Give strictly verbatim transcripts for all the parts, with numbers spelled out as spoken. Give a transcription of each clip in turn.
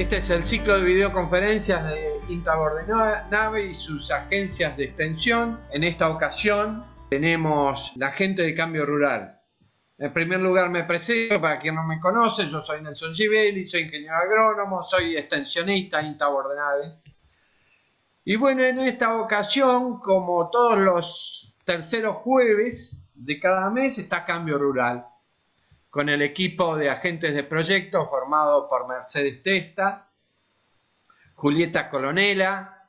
Este es el ciclo de videoconferencias de INTA Bordenave y sus agencias de extensión. En esta ocasión tenemos la gente de Cambio Rural. En primer lugar me presento, para quien no me conoce, yo soy Nelson Givelli, soy ingeniero agrónomo, soy extensionista INTA Bordenave. Y bueno, en esta ocasión, como todos los terceros jueves de cada mes, está Cambio Rural, con el equipo de agentes de proyectos formado por Mercedes Testa, Julieta Colonela,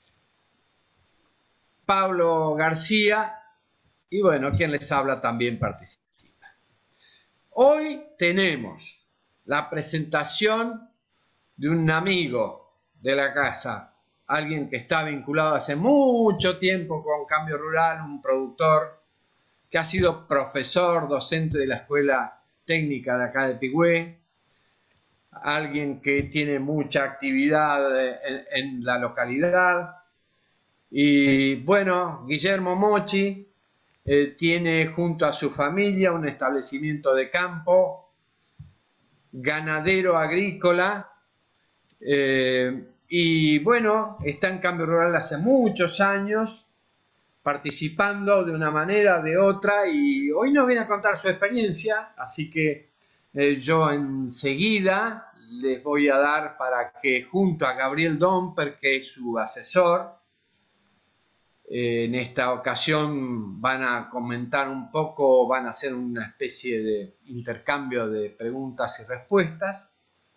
Pablo García y bueno, quien les habla también participa. Hoy tenemos la presentación de un amigo de la casa, alguien que está vinculado hace mucho tiempo con Cambio Rural, un productor que ha sido profesor, docente de la Escuela Técnica de acá de Pigüé, alguien que tiene mucha actividad en, en la localidad. Y bueno, Guillermo Mochi eh, tiene junto a su familia un establecimiento de campo, ganadero agrícola, eh, y bueno, está en Cambio Rural hace muchos años, participando de una manera o de otra, y hoy nos viene a contar su experiencia, así que eh, yo enseguida les voy a dar para que junto a Gabriel Domper, que es su asesor, eh, en esta ocasión van a comentar un poco, van a hacer una especie de intercambio de preguntas y respuestas.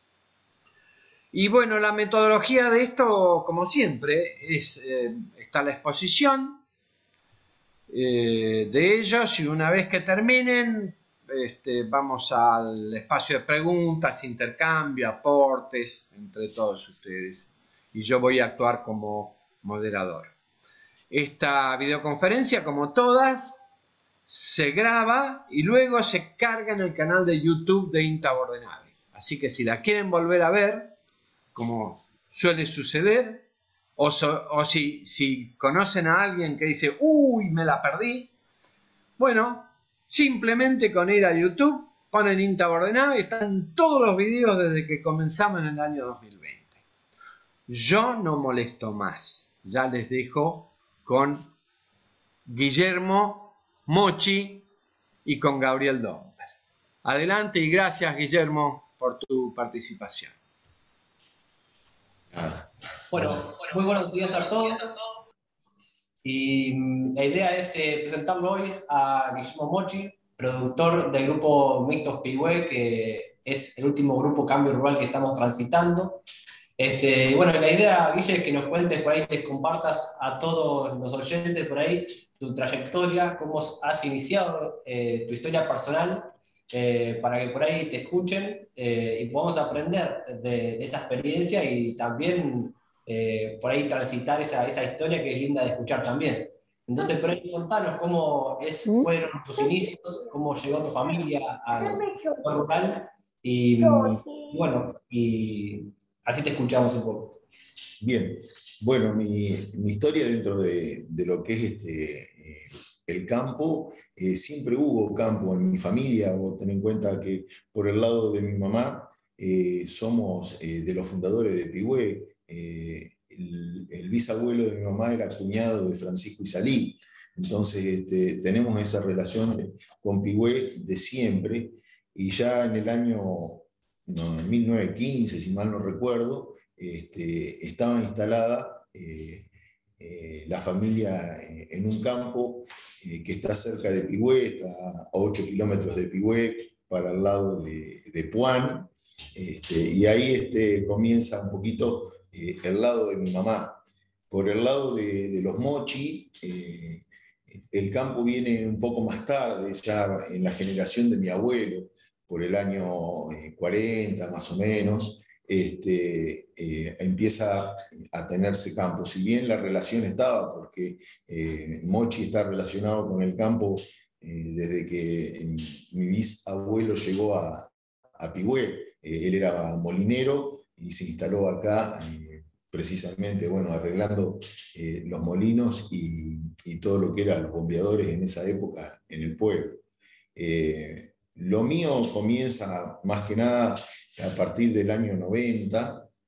Y bueno, la metodología de esto, como siempre, es, eh, está la exposición Eh, de ellos, y una vez que terminen este, vamos al espacio de preguntas, intercambio, aportes entre todos ustedes, y yo voy a actuar como moderador. Esta videoconferencia, como todas, se graba y luego se carga en el canal de YouTube de INTA Bordenave, así que si la quieren volver a ver, como suele suceder, O, so, o si, si conocen a alguien que dice, uy, me la perdí, bueno, simplemente con ir a YouTube, ponen INTA Bordenave y están todos los videos desde que comenzamos en el año dos mil veinte. Yo no molesto más, ya les dejo con Guillermo Mochi y con Gabriel Domper. Adelante y gracias, Guillermo, por tu participación. Bueno, muy buenos días a todos. Y la idea es eh, presentarlo hoy a Guillermo Mochi, productor del grupo Mixtos Pigüé, que es el último grupo Cambio Rural que estamos transitando. Este, y bueno, la idea, Guille, es que nos cuentes por ahí, les compartas a todos los oyentes por ahí tu trayectoria, cómo has iniciado eh, tu historia personal, eh, para que por ahí te escuchen eh, y podamos aprender de, de esa experiencia y también eh, por ahí transitar esa, esa historia que es linda de escuchar también. Entonces, por ahí contanos cómo es, fueron tus inicios, cómo llegó tu familia al rural y, y bueno, y así te escuchamos un poco. Bien, bueno, mi, mi historia dentro de, de lo que es este, eh, el campo, eh, siempre hubo campo en mi familia. Vos ten en cuenta que por el lado de mi mamá eh, somos eh, de los fundadores de Pigüé. Eh, el, el bisabuelo de mi mamá era cuñado de Francisco Isalí. Entonces este, tenemos esa relación de, con Pigüé de siempre, y ya en el año no, en mil novecientos quince, si mal no recuerdo, este, estaba instalada eh, eh, la familia eh, en un campo eh, que está cerca de Pigüé, está a ocho kilómetros de Pigüé, para el lado de, de Puan, este, y ahí este, comienza un poquito eh, el lado de mi mamá. Por el lado de, de los Mochi, eh, el campo viene un poco más tarde, ya en la generación de mi abuelo, por el año eh, cuarenta más o menos. Este, eh, empieza a tenerse campo. Si bien la relación estaba, porque eh, Mochi está relacionado con el campo eh, desde que mi bisabuelo llegó a, a Pigüé. Eh, él era molinero y se instaló acá eh, precisamente, bueno, arreglando eh, los molinos y, y todo lo que eran los bombeadores en esa época en el pueblo. Eh, lo mío comienza más que nada a partir del año noventa,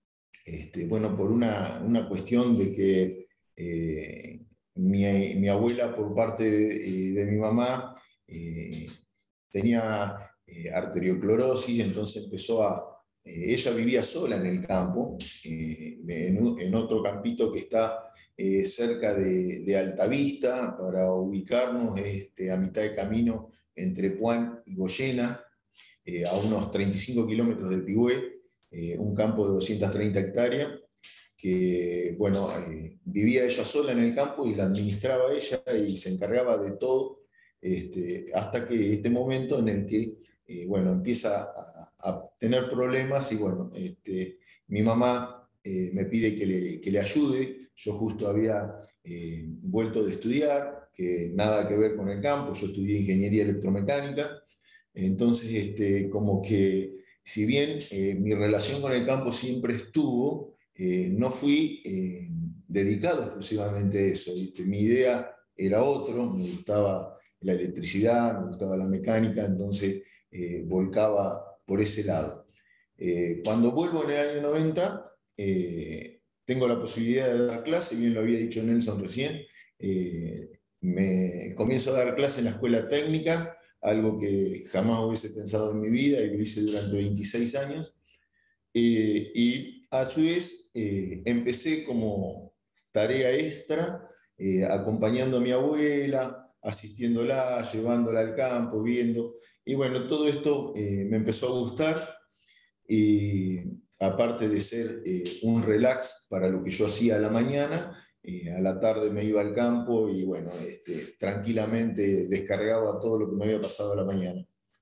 este, bueno, por una, una cuestión de que eh, mi, mi abuela, por parte de, de mi mamá, eh, tenía eh, arterioclorosis, entonces empezó a... Eh, ella vivía sola en el campo, eh, en, en, otro campito que está eh, cerca de, de Altavista, para ubicarnos este, a mitad de camino entre Puan y Goyena, eh, a unos treinta y cinco kilómetros de Pigüé, eh, un campo de doscientas treinta hectáreas, que, bueno, eh, vivía ella sola en el campo y la administraba ella y se encargaba de todo, este, hasta que este momento en el que, eh, bueno, empieza a, a, tener problemas y, bueno, este, mi mamá eh, me pide que le, que le ayude. Yo justo había eh, vuelto de estudiar, que nada que ver con el campo, yo estudié ingeniería electromecánica, entonces, este, como que si bien eh, mi relación con el campo siempre estuvo, eh, no fui eh, dedicado exclusivamente a eso, ¿viste? Mi idea era otro, me gustaba la electricidad, me gustaba la mecánica, entonces eh, volcaba por ese lado. Eh, cuando vuelvo en el año noventa, eh, tengo la posibilidad de dar clase, bien lo había dicho Nelson recién, eh, me comienzo a dar clase en la escuela técnica, algo que jamás hubiese pensado en mi vida y lo hice durante veintiséis años. Eh, y a su vez eh, empecé como tarea extra, eh, acompañando a mi abuela, asistiéndola, llevándola al campo, viendo. Y bueno, todo esto eh, me empezó a gustar y aparte de ser eh, un relax para lo que yo hacía a la mañana, eh, a la tarde me iba al campo y bueno, este, tranquilamente descargaba todo lo que me había pasado a la mañana.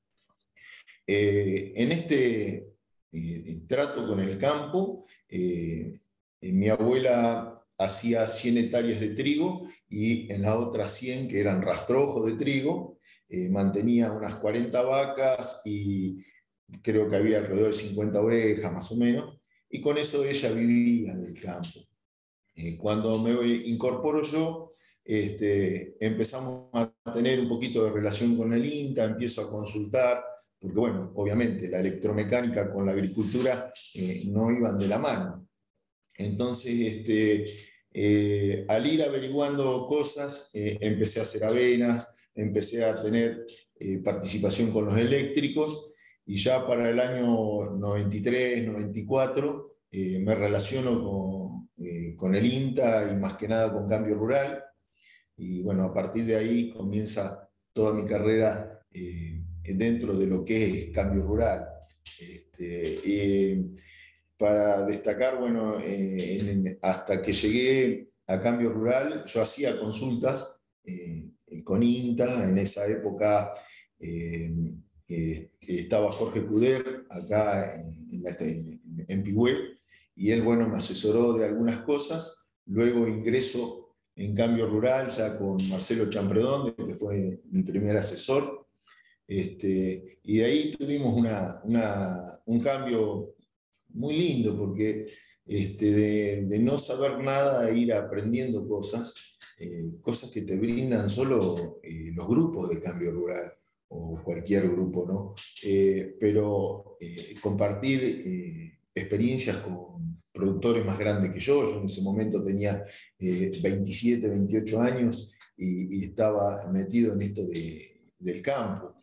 Eh, en este eh, trato con el campo, eh, mi abuela hacía cien hectáreas de trigo y en las otras cien, que eran rastrojos de trigo, eh, mantenía unas cuarenta vacas y creo que había alrededor de cincuenta ovejas más o menos, y con eso ella vivía del campo. Eh, cuando me incorporo yo, este, empezamos a tener un poquito de relación con el INTA, empiezo a consultar, porque bueno, obviamente la electromecánica con la agricultura eh, no iban de la mano. Entonces, este, eh, al ir averiguando cosas, eh, empecé a hacer avenas, empecé a tener eh, participación con los eléctricos, y ya para el año noventa y tres, noventa y cuatro eh, me relaciono con, eh, con el INTA y más que nada con Cambio Rural. Y bueno, a partir de ahí comienza toda mi carrera eh, dentro de lo que es Cambio Rural. Este, eh, para destacar, bueno, eh, en, hasta que llegué a Cambio Rural, yo hacía consultas eh, con INTA. En esa época eh, eh, estaba Jorge Cuder acá en, la, en, en Pigüé, y él, bueno, me asesoró de algunas cosas. Luego ingreso en Cambio Rural ya con Marcelo Champredón, que fue mi primer asesor. Este, y de ahí tuvimos una, una, un cambio muy lindo, porque este, de, de no saber nada e ir aprendiendo cosas, eh, cosas que te brindan solo eh, los grupos de Cambio Rural o cualquier grupo, ¿no? Eh, pero eh, compartir eh, experiencias con productores más grandes que yo. Yo en ese momento tenía eh, veintisiete, veintiocho años y, y estaba metido en esto de, del campo.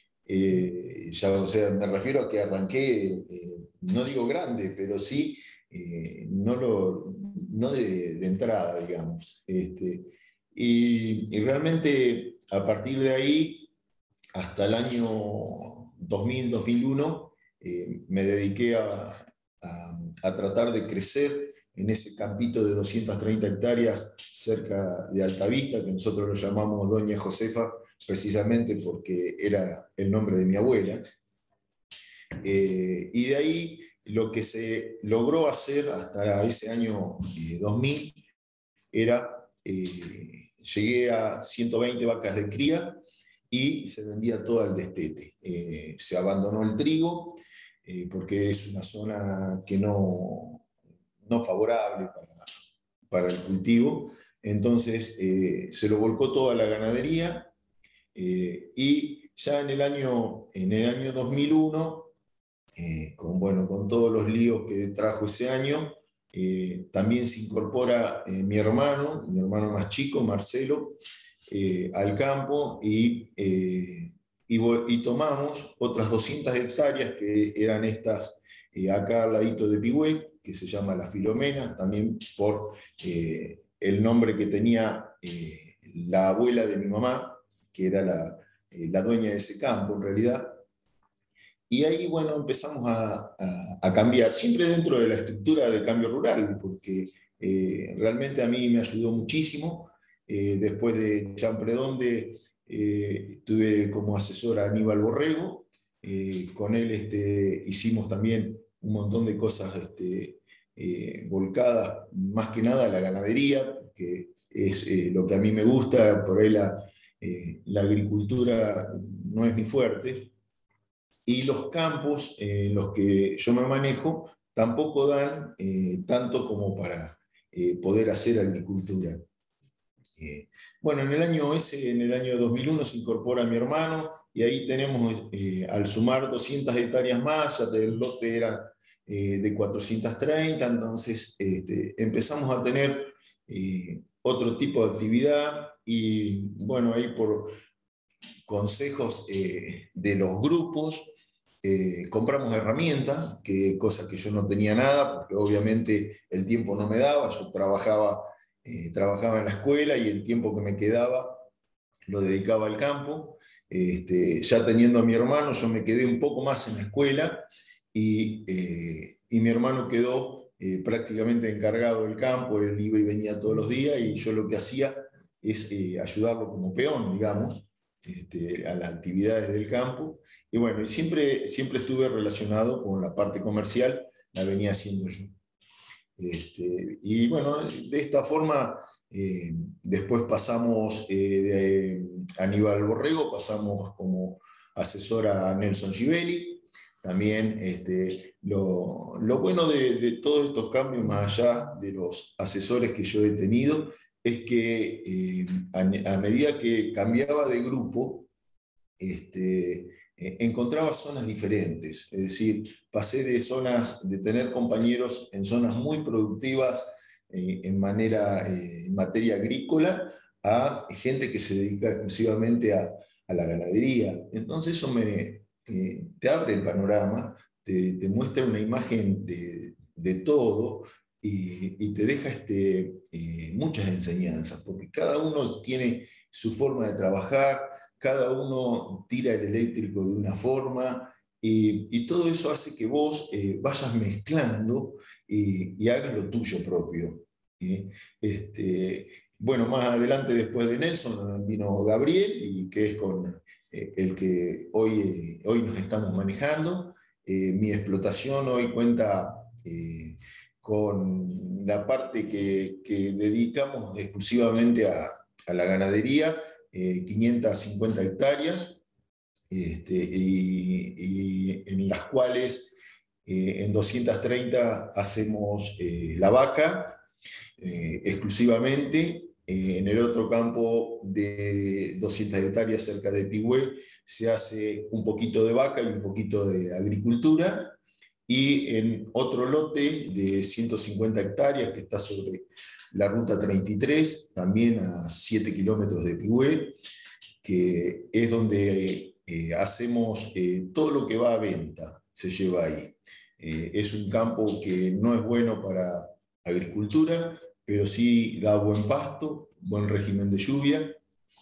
Eh, ya, o sea, me refiero a que arranqué, eh, no digo grande, pero sí, eh, no, lo, no de, de entrada, digamos. Este, y, y realmente a partir de ahí, hasta el año dos mil, dos mil uno, eh, me dediqué a, a, a tratar de crecer en ese campito de doscientas treinta hectáreas cerca de Altavista, que nosotros lo llamamos Doña Josefa, precisamente porque era el nombre de mi abuela. Eh, y de ahí lo que se logró hacer hasta ese año eh, dos mil era, eh, llegué a ciento veinte vacas de cría y se vendía todo al destete. Eh, se abandonó el trigo eh, porque es una zona que no, no favorable para, para el cultivo. Entonces eh, se lo volcó toda la ganadería. Eh, y ya en el año, en el año dos mil uno, eh, con, bueno, con todos los líos que trajo ese año, Eh, también se incorpora eh, mi hermano, mi hermano más chico, Marcelo, eh, al campo y, eh, y, y tomamos otras doscientas hectáreas que eran estas eh, acá al ladito de Pigüé, que se llama La Filomena, también por eh, el nombre que tenía eh, la abuela de mi mamá, que era la, eh, la dueña de ese campo en realidad. Y ahí, bueno, empezamos a, a, a cambiar, siempre dentro de la estructura de cambio rural, porque eh, realmente a mí me ayudó muchísimo. Eh, después de Champredonde eh, tuve como asesor a Aníbal Borrego. Eh, con él este, hicimos también un montón de cosas este, eh, volcadas, más que nada a la ganadería, que es eh, lo que a mí me gusta. Por ahí la, eh, la agricultura no es mi fuerte. Y los campos en los que yo me manejo tampoco dan eh, tanto como para eh, poder hacer agricultura. Eh, bueno, en el año ese, en el año dos mil uno se incorpora mi hermano y ahí tenemos, eh, al sumar doscientas hectáreas más, ya el lote era eh, de cuatrocientas treinta, entonces este, empezamos a tener eh, otro tipo de actividad y bueno, ahí por consejos eh, de los grupos, Eh, compramos herramientas, que, cosa que yo no tenía nada, porque obviamente el tiempo no me daba, yo trabajaba, eh, trabajaba en la escuela y el tiempo que me quedaba lo dedicaba al campo. Este, ya teniendo a mi hermano, yo me quedé un poco más en la escuela y, eh, y mi hermano quedó eh, prácticamente encargado del campo, él iba y venía todos los días y yo lo que hacía es eh, ayudarlo como peón, digamos. Este, a las actividades del campo, y bueno, y siempre, siempre estuve relacionado con la parte comercial, la venía haciendo yo. Este, y bueno, de esta forma, eh, después pasamos eh, de Aníbal Borrego, pasamos como asesor a Nelson Givelli. También este, lo, lo bueno de, de todos estos cambios, más allá de los asesores que yo he tenido, es que eh, a, a medida que cambiaba de grupo, este, eh, encontraba zonas diferentes. Es decir, pasé de zonas, de tener compañeros en zonas muy productivas eh, en, manera, eh, en materia agrícola, a gente que se dedica exclusivamente a, a la ganadería. Entonces eso me, eh, te abre el panorama, te, te muestra una imagen de, de todo, y, y te deja este, eh, muchas enseñanzas, porque cada uno tiene su forma de trabajar, cada uno tira el eléctrico de una forma, y, y todo eso hace que vos eh, vayas mezclando y, y hagas lo tuyo propio. ¿eh? Este, bueno, más adelante, después de Nelson, vino Gabriel, y que es con eh, el que hoy, eh, hoy nos estamos manejando. Eh, mi explotación hoy cuenta eh, con la parte que, que dedicamos exclusivamente a, a la ganadería, eh, quinientas cincuenta hectáreas, este, y, y en las cuales eh, en doscientas treinta hacemos eh, la vaca eh, exclusivamente. Eh, en el otro campo de doscientas hectáreas cerca de Pigüé se hace un poquito de vaca y un poquito de agricultura. Y en otro lote de ciento cincuenta hectáreas que está sobre la ruta treinta y tres, también a siete kilómetros de Pigüé, que es donde eh, hacemos eh, todo lo que va a venta, se lleva ahí. Eh, es un campo que no es bueno para agricultura, pero sí da buen pasto, buen régimen de lluvia,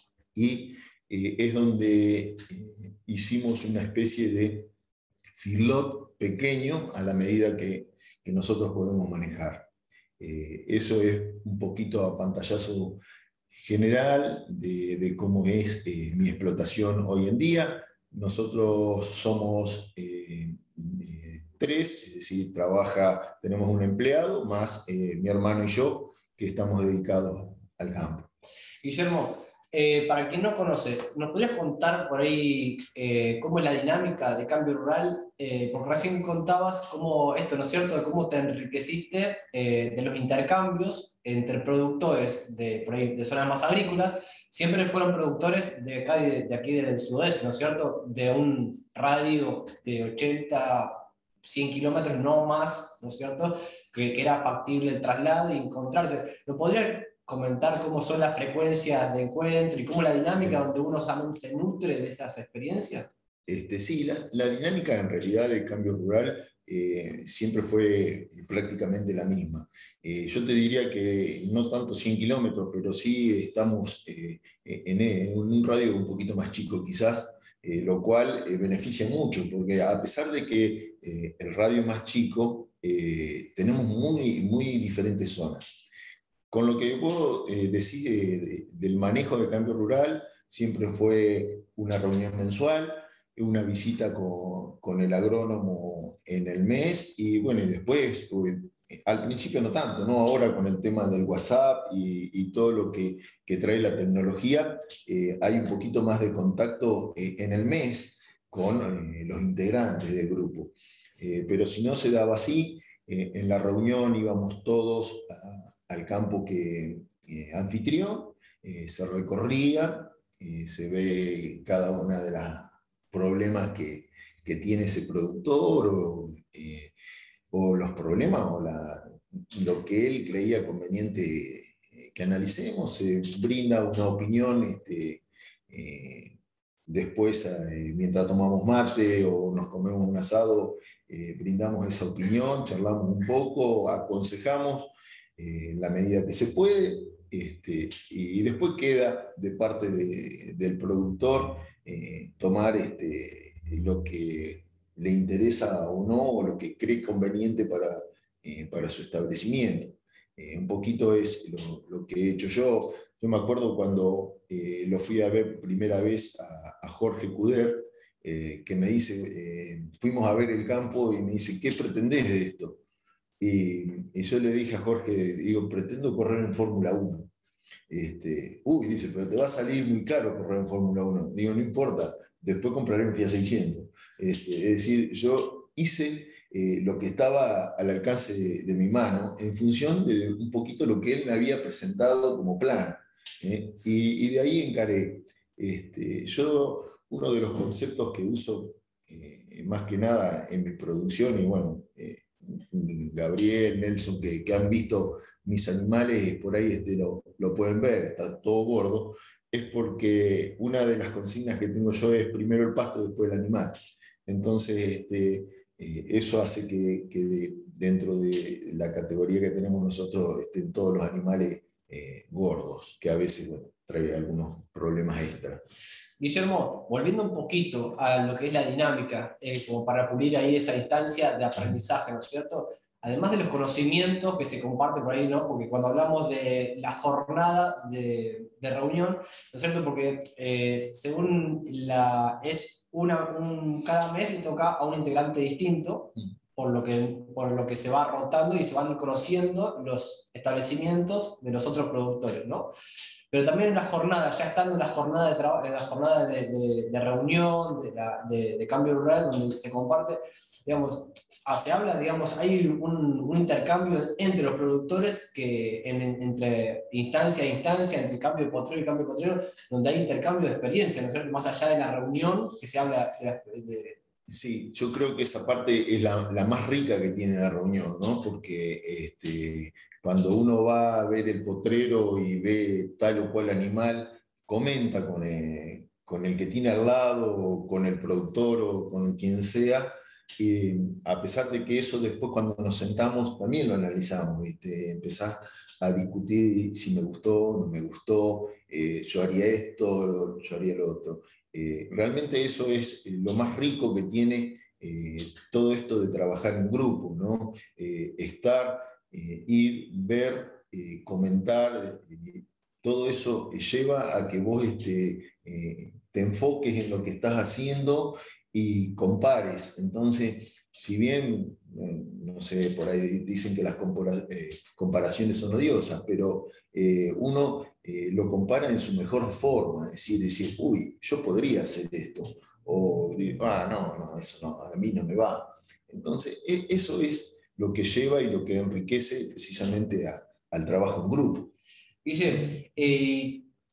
y eh, es donde eh, hicimos una especie de feedlot pequeño a la medida que, que nosotros podemos manejar. Eh, eso es un poquito a pantallazo general de, de cómo es eh, mi explotación hoy en día. Nosotros somos eh, eh, tres, es decir, trabaja, tenemos un empleado, más eh, mi hermano y yo, que estamos dedicados al campo. Guillermo, eh, para quien no conoce, ¿nos podrías contar por ahí eh, cómo es la dinámica de cambio rural? Eh, porque recién contabas cómo esto, ¿no es cierto?, de cómo te enriqueciste eh, de los intercambios entre productores de, por ahí, de zonas más agrícolas. Siempre fueron productores de, acá, de, de aquí del sudeste, ¿no es cierto?, de un radio de ochenta, cien kilómetros, no más, ¿no es cierto?, que, que era factible el traslado y encontrarse. ¿Me podría comentar cómo son las frecuencias de encuentro y cómo la dinámica donde uno se nutre de esas experiencias? Este, sí, la, la dinámica en realidad del cambio rural eh, siempre fue prácticamente la misma. Eh, yo te diría que no tanto cien kilómetros, pero sí estamos eh, en, en un radio un poquito más chico quizás, eh, lo cual eh, beneficia mucho, porque a pesar de que eh, el radio es más chico, eh, tenemos muy, muy diferentes zonas. Con lo que yo puedo eh, decir de, de, del manejo del cambio rural, siempre fue una reunión mensual, una visita con, con el agrónomo en el mes, y bueno, y después, eh, al principio no tanto, ¿no? Ahora con el tema del WhatsApp y, y todo lo que, que trae la tecnología, eh, hay un poquito más de contacto eh, en el mes con eh, los integrantes del grupo. Eh, pero si no se daba así, eh, en la reunión íbamos todos a, al campo que eh, anfitrión, eh, se recorría, eh, se ve cada una de las problemas que, que tiene ese productor o, eh, o los problemas o la, lo que él creía conveniente eh, que analicemos, se brinda una opinión este, eh, después eh, mientras tomamos mate o nos comemos un asado, eh, brindamos esa opinión, charlamos un poco, aconsejamos eh, en la medida que se puede, este, y después queda de parte de, del productor eh, tomar este, lo que le interesa o no, o lo que cree conveniente para, eh, para su establecimiento. Eh, un poquito es lo, lo, que he hecho yo. Yo me acuerdo cuando eh, lo fui a ver primera vez a, a Jorge Cuder, eh, que me dice, eh, fuimos a ver el campo y me dice, ¿qué pretendés de esto? Y, y yo le dije a Jorge, digo, pretendo correr en Fórmula uno. Este, uy, dice, pero te va a salir muy caro correr en Fórmula uno. Digo, no importa, después compraré un Fiat seiscientos. Este, es decir, yo hice eh, lo que estaba al alcance de, de mi mano en función de un poquito lo que él me había presentado como plan. ¿eh? Y, y de ahí encaré. Este, yo, uno de los conceptos que uso eh, más que nada en mi producción, y bueno, eh, Gabriel, Nelson, que, que han visto mis animales, por ahí este, lo, lo pueden ver, está todo gordo, es porque una de las consignas que tengo yo es primero el pasto, después el animal. Entonces, este, eh, eso hace que, que de, dentro de la categoría que tenemos nosotros estén todos los animales eh, gordos, que a veces bueno, trae algunos problemas extra. Guillermo, volviendo un poquito a lo que es la dinámica, eh, como para pulir ahí esa instancia de aprendizaje, ¿no es cierto? Además de los conocimientos que se comparten por ahí, ¿no? Porque cuando hablamos de la jornada de, de reunión, ¿no es cierto? Porque eh, según la, es una, un, cada mes le toca a un integrante distinto, por lo, que, por lo que se va rotando y se van conociendo los establecimientos de los otros productores, ¿no? Pero también en la jornada, ya estando en la jornada de, trabajo, en la jornada de, de, de reunión, de, la, de, de cambio rural, donde se comparte, digamos, se habla, digamos, hay un, un intercambio entre los productores, que en, entre instancia a instancia, entre cambio de potrero y cambio de potrero, donde hay intercambio de experiencia, ¿no es cierto? Más allá de la reunión, que se habla de, de Sí, yo creo que esa parte es la, la más rica que tiene la reunión, ¿no? Porque este, cuando uno va a ver el potrero y ve tal o cual animal, comenta con el, con el que tiene al lado, o con el productor o con quien sea, y a pesar de que eso después cuando nos sentamos también lo analizamos, ¿viste? Empezás a discutir si me gustó, no me gustó, eh, yo haría esto, yo haría lo otro. Eh, realmente eso es lo más rico que tiene eh, todo esto de trabajar en grupo, ¿no? Eh, estar, eh, ir, ver, eh, comentar, eh, todo eso lleva a que vos este, eh, te enfoques en lo que estás haciendo y compares. Entonces, si bien, no sé, por ahí dicen que las compara eh, comparaciones son odiosas, pero eh, uno eh, lo compara en su mejor forma, es decir, decir, uy, yo podría hacer esto, o, ah, no, no, eso no, a mí no me va. Entonces, e eso es lo que lleva y lo que enriquece precisamente a, al trabajo en grupo. Guille, eh,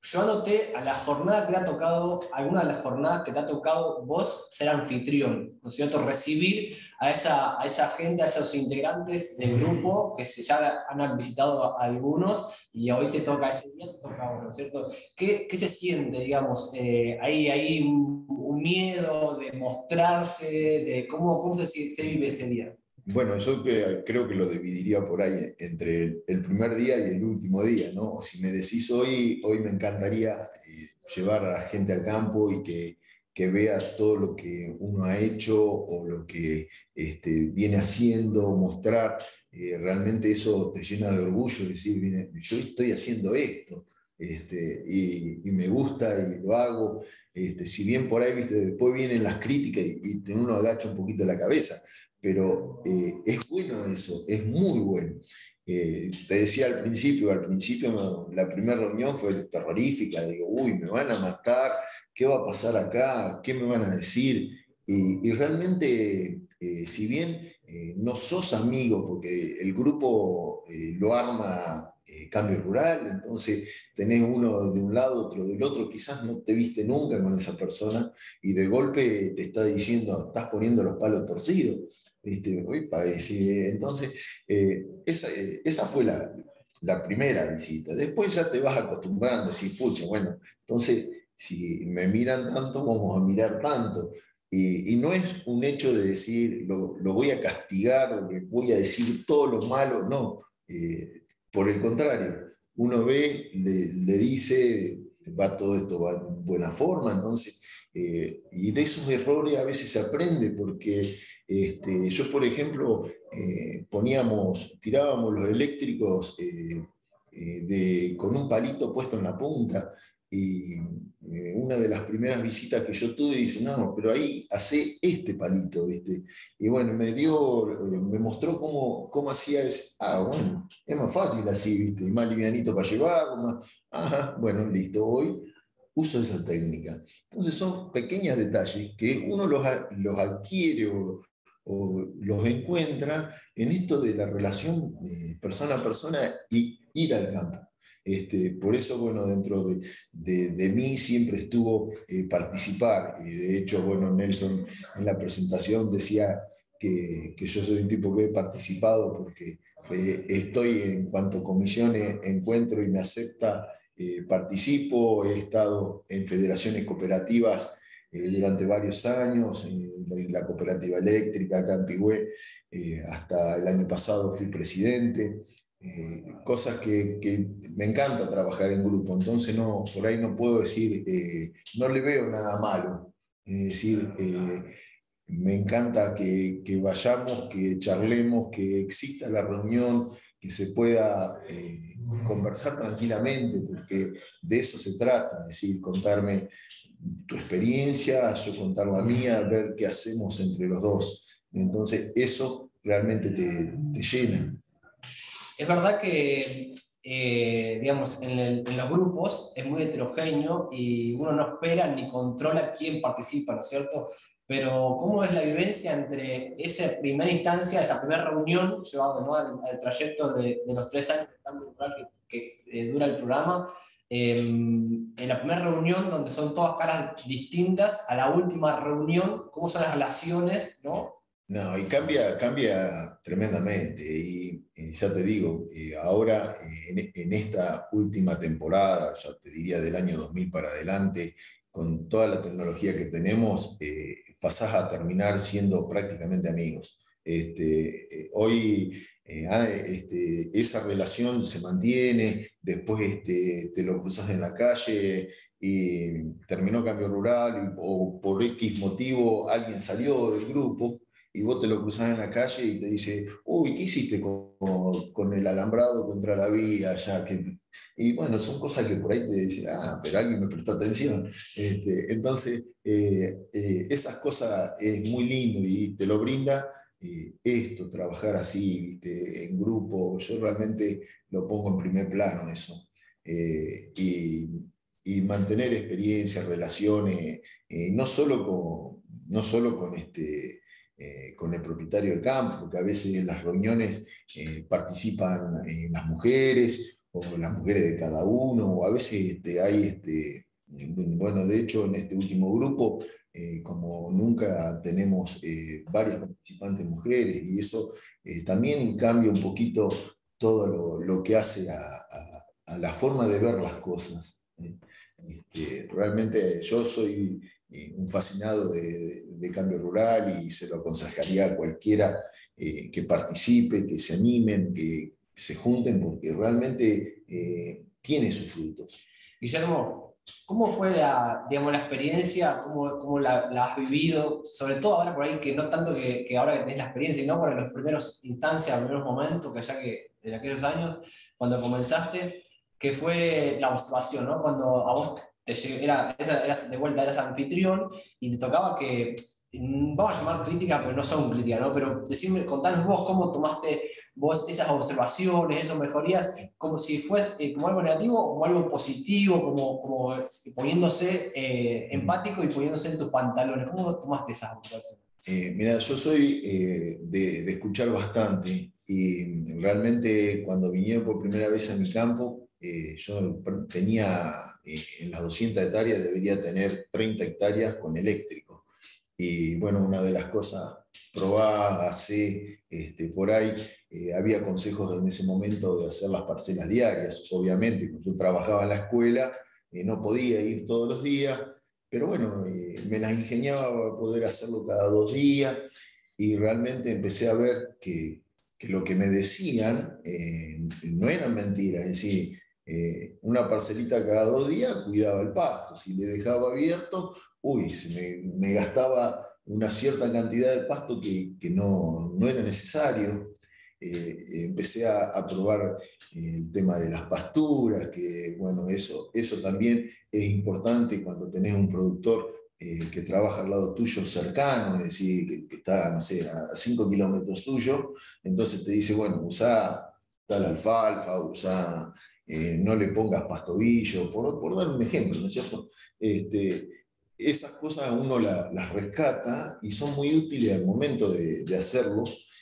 llevándote a la jornada que te ha tocado, alguna de las jornadas que te ha tocado vos ser anfitrión, ¿no es cierto? Recibir a esa, a esa gente, a esos integrantes del grupo que se, ya han visitado a algunos y hoy te toca ese día, te toca a vos, ¿no es cierto? ¿Qué, qué se siente, digamos? Eh, ¿Hay, hay un, un miedo de mostrarse? De ¿Cómo, cómo se, se vive ese día? Bueno, yo que- creo que lo dividiría por ahí entre el, el primer día y el último día, ¿no? Si me decís hoy, hoy me encantaría eh, llevar a la gente al campo y que, que vea todo lo que uno ha hecho o lo que este, viene haciendo, mostrar. Eh, realmente eso te llena de orgullo, decir, "Mire, yo estoy haciendo esto. Este, y, y me gusta y lo hago. Este, si bien por ahí, viste, después vienen las críticas y, y uno agacha un poquito la cabeza, pero eh, es bueno eso, es muy bueno. Eh, te decía al principio, al principio no, la primera reunión fue terrorífica, digo, uy, me van a matar, ¿qué va a pasar acá? ¿Qué me van a decir? Y, y realmente, eh, si bien eh, no sos amigo, porque el grupo eh, lo arma eh, Cambio Rural, entonces tenés uno de un lado, otro del otro, quizás no te viste nunca con esa persona y de golpe te está diciendo, estás poniendo los palos torcidos. ¿Viste? Uy, padece. Entonces, eh, esa, eh, esa fue la, la primera visita. Después ya te vas acostumbrando, decís, pucha, bueno, entonces, si me miran tanto, vamos a mirar tanto. Y, y no es un hecho de decir, lo, lo voy a castigar o le voy a decir todo lo malo, no. Eh, por el contrario, uno ve, le, le dice, va todo esto va en buena forma, entonces, eh, y de esos errores a veces se aprende, porque este, yo, por ejemplo, eh, poníamos, tirábamos los eléctricos eh, eh, de, con un palito puesto en la punta. Y eh, una de las primeras visitas que yo tuve dice, no, pero ahí hace este palito, ¿viste? Y bueno, me dio, eh, me mostró cómo, cómo hacía eso. Ah, bueno, es más fácil así, ¿viste? Más livianito para llevar, más... Ajá, bueno, listo, hoy uso esa técnica. Entonces son pequeños detalles que uno los, los adquiere o, o los encuentra en esto de la relación eh, persona a persona y ir al campo. Este, por eso, bueno, dentro de, de, de mí siempre estuvo eh, participar. Y de hecho, bueno, Nelson en la presentación decía que, que yo soy un tipo que he participado porque eh, estoy en cuanto comisiones encuentro y me acepta, eh, participo, he estado en federaciones cooperativas eh, durante varios años, eh, la cooperativa eléctrica acá en Pigüé, eh, hasta el año pasado fui presidente. Eh, cosas que, que, me encanta trabajar en grupo, entonces no, por ahí no puedo decir, eh, no le veo nada malo. Es decir, eh, me encanta que, que, vayamos, que charlemos, que exista la reunión, que se pueda eh, conversar tranquilamente, porque de eso se trata, es decir, contarme tu experiencia, yo contar la mía, ver qué hacemos entre los dos. Entonces, eso realmente te, te llena. Es verdad que, eh, digamos, en, el, en, los grupos es muy heterogéneo y uno no espera ni controla quién participa, ¿no es cierto? Pero ¿cómo es la vivencia entre esa primera instancia, esa primera reunión, llevado, ¿no?, al, al trayecto de, de los tres años que, que eh, dura el programa, eh, en la primera reunión donde son todas caras distintas, a la última reunión, cómo son las relaciones, ¿no? No, y cambia, cambia tremendamente. Y, y ya te digo, eh, ahora eh, en, en esta última temporada, ya te diría del año dos mil para adelante, con toda la tecnología que tenemos, eh, pasás a terminar siendo prácticamente amigos. Este, eh, hoy eh, ah, este, esa relación se mantiene, después este, te lo cruzas en la calle y terminó Cambio Rural y, o por X motivo alguien salió del grupo y vos te lo cruzás en la calle y te dice, uy, ¿qué hiciste con, con el alambrado contra la vía? Ya que... Y bueno, son cosas que por ahí te dicen, ah, pero alguien me prestó atención. Este, entonces, eh, eh, esas cosas es muy lindo y te lo brinda eh, esto, trabajar así, ¿viste? En grupo. Yo realmente lo pongo en primer plano eso. Eh, y, y mantener experiencias, relaciones, eh, no solo con, no solo con este Eh, con el propietario del campo, porque a veces en las reuniones eh, participan eh, las mujeres o las mujeres de cada uno, o a veces este, hay, este, bueno, de hecho en este último grupo, eh, como nunca tenemos eh, varias participantes mujeres, y eso eh, también cambia un poquito todo lo, lo que hace a, a, a la forma de ver las cosas. ¿eh? Este, realmente yo soy un fascinado de, de cambio rural y se lo aconsejaría a cualquiera eh, que participe, que se animen, que se junten, porque realmente eh, tiene sus frutos. Guillermo, ¿cómo fue la, digamos, la experiencia? ¿Cómo, cómo la, la has vivido? Sobre todo ahora por ahí, que no tanto que, que ahora que tenés la experiencia, sino por los primeros instancias, los primeros momentos, que allá que en aquellos años, cuando comenzaste, que fue la observación, ¿no? Cuando a vos te llegué, era, eras de vuelta, eras anfitrión y te tocaba que, vamos a llamar críticas, pero no son críticas, ¿no? Pero decime, contanos vos cómo tomaste vos esas observaciones, esas mejorías, como si fuese eh, como algo negativo o como algo positivo, como, como poniéndose eh, empático y poniéndose en tus pantalones. ¿Cómo tomaste esas observaciones? Eh, mira, yo soy eh, de, de escuchar bastante y realmente cuando vinieron por primera vez a mi campo, eh, yo tenía eh, en las doscientas hectáreas, debería tener treinta hectáreas con eléctrico. Y bueno, una de las cosas, probá, hacé, este, por ahí eh, había consejos en ese momento de hacer las parcelas diarias. Obviamente, cuando yo trabajaba en la escuela, eh, no podía ir todos los días, pero bueno, eh, me las ingeniaba para poder hacerlo cada dos días y realmente empecé a ver que, que lo que me decían eh, no eran mentiras. Es decir, eh, una parcelita cada dos días cuidaba el pasto. Si le dejaba abierto, uy, se me, me gastaba una cierta cantidad de pasto que, que no, no era necesario. Eh, empecé a, a probar el tema de las pasturas, que bueno, eso, eso también es importante cuando tenés un productor eh, que trabaja al lado tuyo cercano, es decir, que, que está, no sé, a cinco kilómetros tuyo, entonces te dice, bueno, usá tal alfalfa, usá, eh, no le pongas pastobillo, por, por dar un ejemplo, ¿no es cierto? Este, esas cosas uno la, las rescata y son muy útiles al momento de, de hacerlo.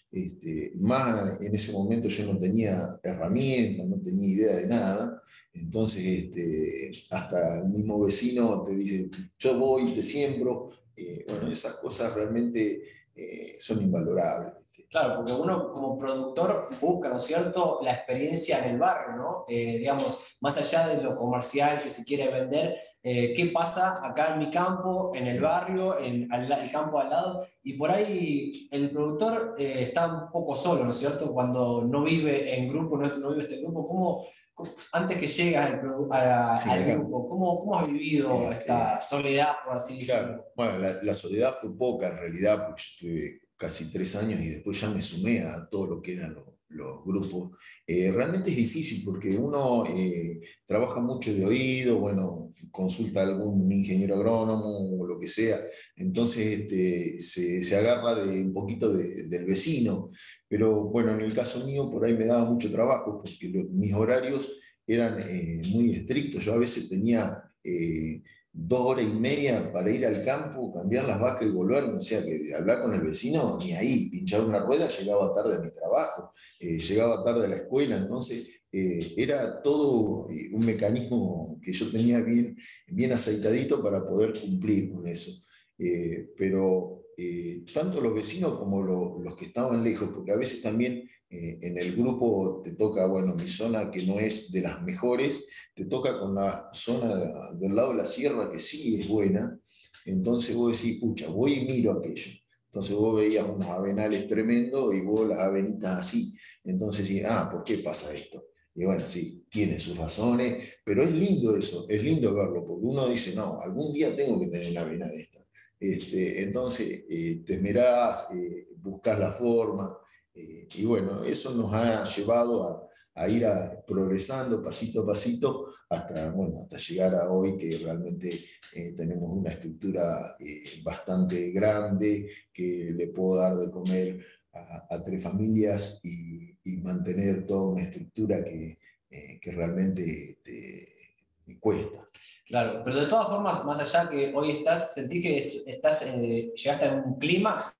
Este, más en ese momento yo no tenía herramientas, no tenía idea de nada, entonces este, hasta el mismo vecino te dice, yo voy, te siembro, eh, bueno, esas cosas realmente eh, son invalorables. Claro, porque uno como productor busca, ¿no es cierto?, la experiencia en el barrio, ¿no? Eh, digamos, más allá de lo comercial que se quiere vender, eh, ¿qué pasa acá en mi campo, en el barrio, en al, el campo al lado? Y por ahí el productor eh, está un poco solo, ¿no es cierto?, cuando no vive en grupo, no, no vive este grupo. ¿Cómo, cómo antes que llegas al, a, Sí, al acá. grupo, ¿cómo, cómo has vivido Este, esta soledad, por así decirlo? Claro, bueno, la, la soledad fue poca en realidad, porque yo estuve casi tres años y después ya me sumé a todo lo que eran los, los grupos. Eh, realmente es difícil porque uno eh, trabaja mucho de oído, bueno, consulta a algún ingeniero agrónomo o lo que sea, entonces este, se, se agarra de un poquito de, del vecino, pero bueno, en el caso mío por ahí me daba mucho trabajo porque lo, mis horarios eran eh, muy estrictos, yo a veces tenía... Eh, dos horas y media para ir al campo, cambiar las vacas y volver, o sea que de hablar con el vecino, ni ahí, pinchar una rueda, llegaba tarde a mi trabajo, eh, llegaba tarde a la escuela, entonces eh, era todo eh, un mecanismo que yo tenía bien, bien aceitadito para poder cumplir con eso. Eh, pero eh, tanto los vecinos como lo, los que estaban lejos, porque a veces también eh, en el grupo te toca, bueno, mi zona que no es de las mejores, te toca con la zona de, del lado de la sierra que sí es buena, entonces vos decís, pucha, voy y miro aquello. Entonces vos veías unos avenales tremendos y vos las avenitas así. Entonces, sí, ah, ¿por qué pasa esto? Y bueno, sí, tiene sus razones, pero es lindo eso, es lindo verlo, porque uno dice, no, algún día tengo que tener una avena de esta. Este, entonces, eh, te esmerás, eh, buscas la forma, eh, y bueno, eso nos ha llevado a, a ir a, progresando pasito a pasito hasta, bueno, hasta llegar a hoy que realmente eh, tenemos una estructura eh, bastante grande que le puedo dar de comer a, a tres familias y, y, mantener toda una estructura que, eh, que realmente te, te cuesta. Claro, pero de todas formas, más allá que hoy estás, sentís que estás, eh, llegaste a un clímax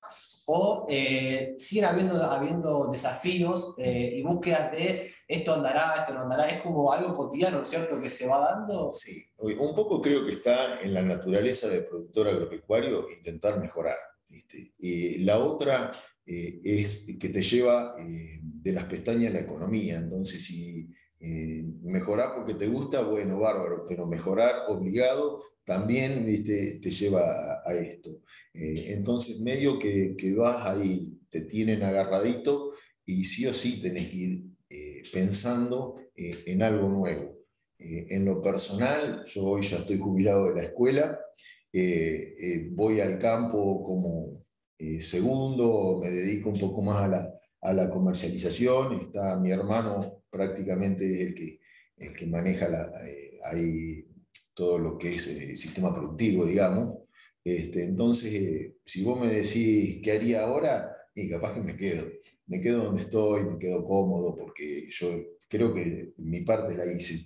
o eh, siguen habiendo, habiendo desafíos eh, y búsquedas de esto andará, esto no andará, es como algo cotidiano, ¿no es cierto?, que se va dando. Sí, un poco creo que está en la naturaleza del productor agropecuario intentar mejorar, ¿viste? Y la otra eh, es que te lleva eh, de las pestañas la economía, entonces si eh, mejorar porque te gusta, bueno, bárbaro, pero mejorar obligado también, ¿viste?, te lleva a, a esto. Eh, entonces medio que, que vas ahí, te tienen agarradito y sí o sí tenés que ir eh, pensando eh, en algo nuevo. Eh, en lo personal, yo hoy ya estoy jubilado de la escuela, eh, eh, voy al campo como eh, segundo, me dedico un poco más a la, a la comercialización, está mi hermano prácticamente el que, el que maneja la, eh, ahí todo lo que es el sistema productivo, digamos. Este, entonces, eh, si vos me decís qué haría ahora, y capaz que me quedo, me quedo donde estoy, me quedo cómodo, porque yo creo que mi parte la hice.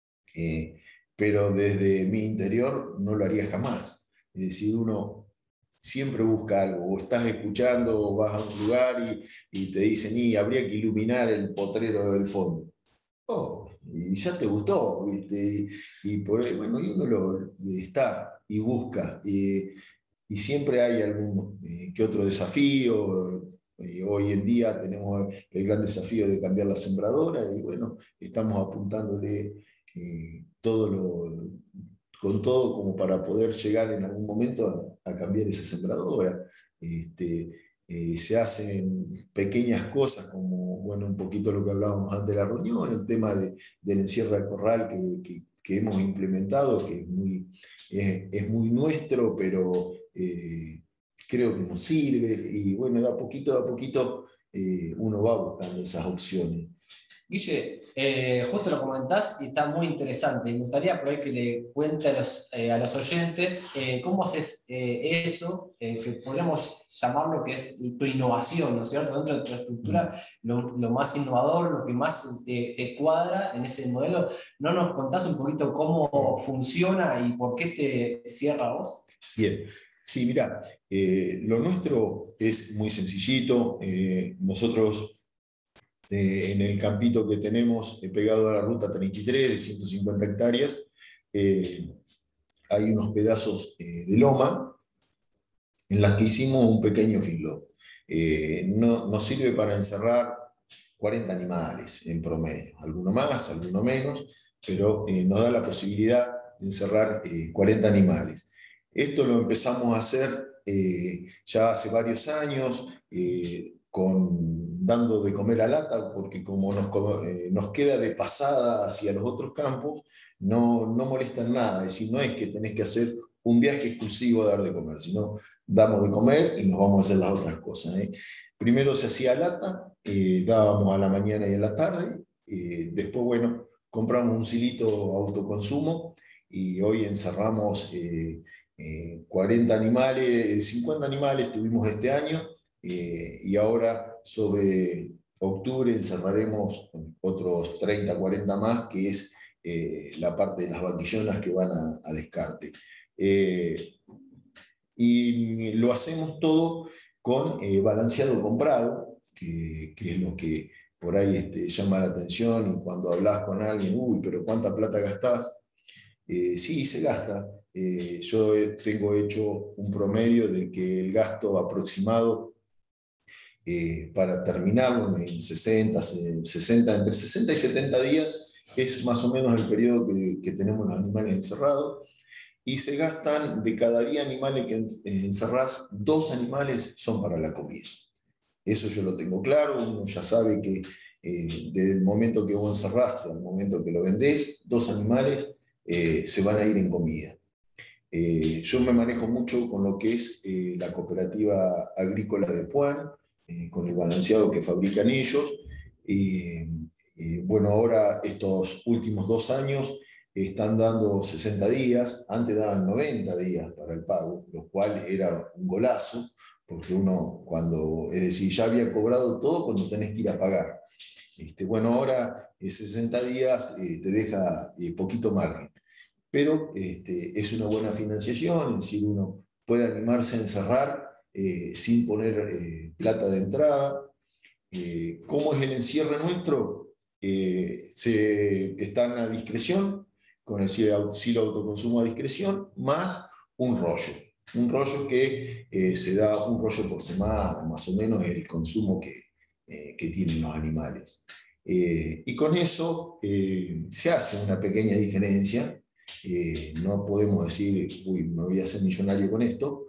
Eh, pero desde mi interior no lo haría jamás. Es decir, uno siempre busca algo, o estás escuchando, o vas a un lugar y, y te dicen, y habría que iluminar el potrero del fondo. Oh, y ya te gustó, ¿viste? Y, y por ahí, bueno, y uno lo está y busca, y, y siempre hay algún eh, que otro desafío. Eh, hoy en día tenemos el gran desafío de cambiar la sembradora, y bueno, estamos apuntándole eh, todo lo, con todo como para poder llegar en algún momento a, a cambiar esa sembradora. Este, eh, se hacen pequeñas cosas como, bueno, un poquito lo que hablábamos antes de la reunión, el tema de, del encierro al corral que, que, que hemos implementado, que es muy, eh, es muy nuestro, pero eh, creo que nos sirve, y bueno, de a poquito, de a poquito eh, uno va buscando esas opciones. Guille, eh, justo lo comentás y está muy interesante. Me gustaría por ahí que le cuente a los, eh, a los oyentes eh, cómo haces eh, eso, eh, que podríamos llamarlo que es tu innovación, ¿no es cierto? Dentro de tu estructura, lo, lo más innovador, lo que más te, te cuadra en ese modelo. ¿No nos contás un poquito cómo funciona y por qué te cierra a vos? Bien. Sí, mira, eh, lo nuestro es muy sencillito. Eh, nosotros Eh, en el campito que tenemos eh, pegado a la ruta treinta y tres de ciento cincuenta hectáreas, eh, hay unos pedazos eh, de loma en las que hicimos un pequeño feedlot. Eh, no, nos sirve para encerrar cuarenta animales en promedio, alguno más, alguno menos, pero eh, nos da la posibilidad de encerrar eh, cuarenta animales. Esto lo empezamos a hacer eh, ya hace varios años, eh, con, dando de comer a lata, porque como nos, eh, nos queda de pasada hacia los otros campos, no, no molesta en nada. Es decir, no es que tenés que hacer un viaje exclusivo a dar de comer, sino damos de comer y nos vamos a hacer las otras cosas. ¿eh? Primero se hacía lata, eh, dábamos a la mañana y a la tarde, eh, después, bueno, compramos un silito autoconsumo y hoy encerramos eh, eh, cuarenta animales, cincuenta animales tuvimos este año, eh, y ahora sobre octubre encerraremos otros treinta, cuarenta más, que es eh, la parte de las vaquillonas que van a, a descarte. Eh, y lo hacemos todo con eh, balanceado comprado, que, que es lo que por ahí este, llama la atención, y cuando hablas con alguien, uy, pero ¿cuánta plata gastás? Eh, sí, se gasta. Eh, yo tengo hecho un promedio de que el gasto aproximado eh, para terminarlo en sesenta, sesenta, entre sesenta y setenta días es más o menos el periodo que, que tenemos los animales encerrados. Y se gastan de cada diez animales que encerrás, dos animales son para la comida. Eso yo lo tengo claro, uno ya sabe que eh, desde el momento que vos encerraste al momento que lo vendés, dos animales eh, se van a ir en comida. Eh, yo me manejo mucho con lo que es eh, la cooperativa agrícola de Puan, eh, con el balanceado que fabrican ellos. Eh, eh, bueno, ahora estos últimos dos años están dando sesenta días, antes daban noventa días para el pago, lo cual era un golazo, porque uno cuando, es decir, ya había cobrado todo cuando tenés que ir a pagar. Este, bueno, ahora eh, sesenta días eh, te deja eh, poquito margen, pero este, es una buena financiación, es decir, uno puede animarse a encerrar eh, sin poner eh, plata de entrada. Eh, ¿Cómo es el encierre nuestro? Eh, se, están a discreción, con el silo autoconsumo a discreción, más un rollo. Un rollo que eh, se da un rollo por semana, más o menos es el consumo que, eh, que tienen los animales. Eh, y con eso eh, se hace una pequeña diferencia. Eh, no podemos decir, uy, me voy a hacer millonario con esto,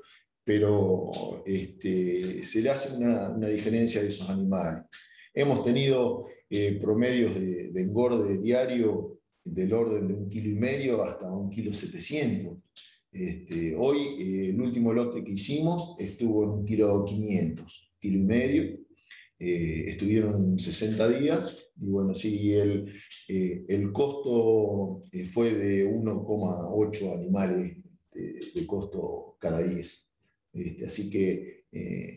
pero este, se le hace una, una diferencia de esos animales. Hemos tenido eh, promedios de, de engorde diario del orden de un kilo y medio hasta un kilo setecientos. Este, hoy eh, el último lote que hicimos estuvo en un kilo quinientos, kilo y medio. Eh, estuvieron sesenta días y bueno, sí, el, eh, el costo eh, fue de uno coma ocho animales de, de costo cada diez. Este, así que eh,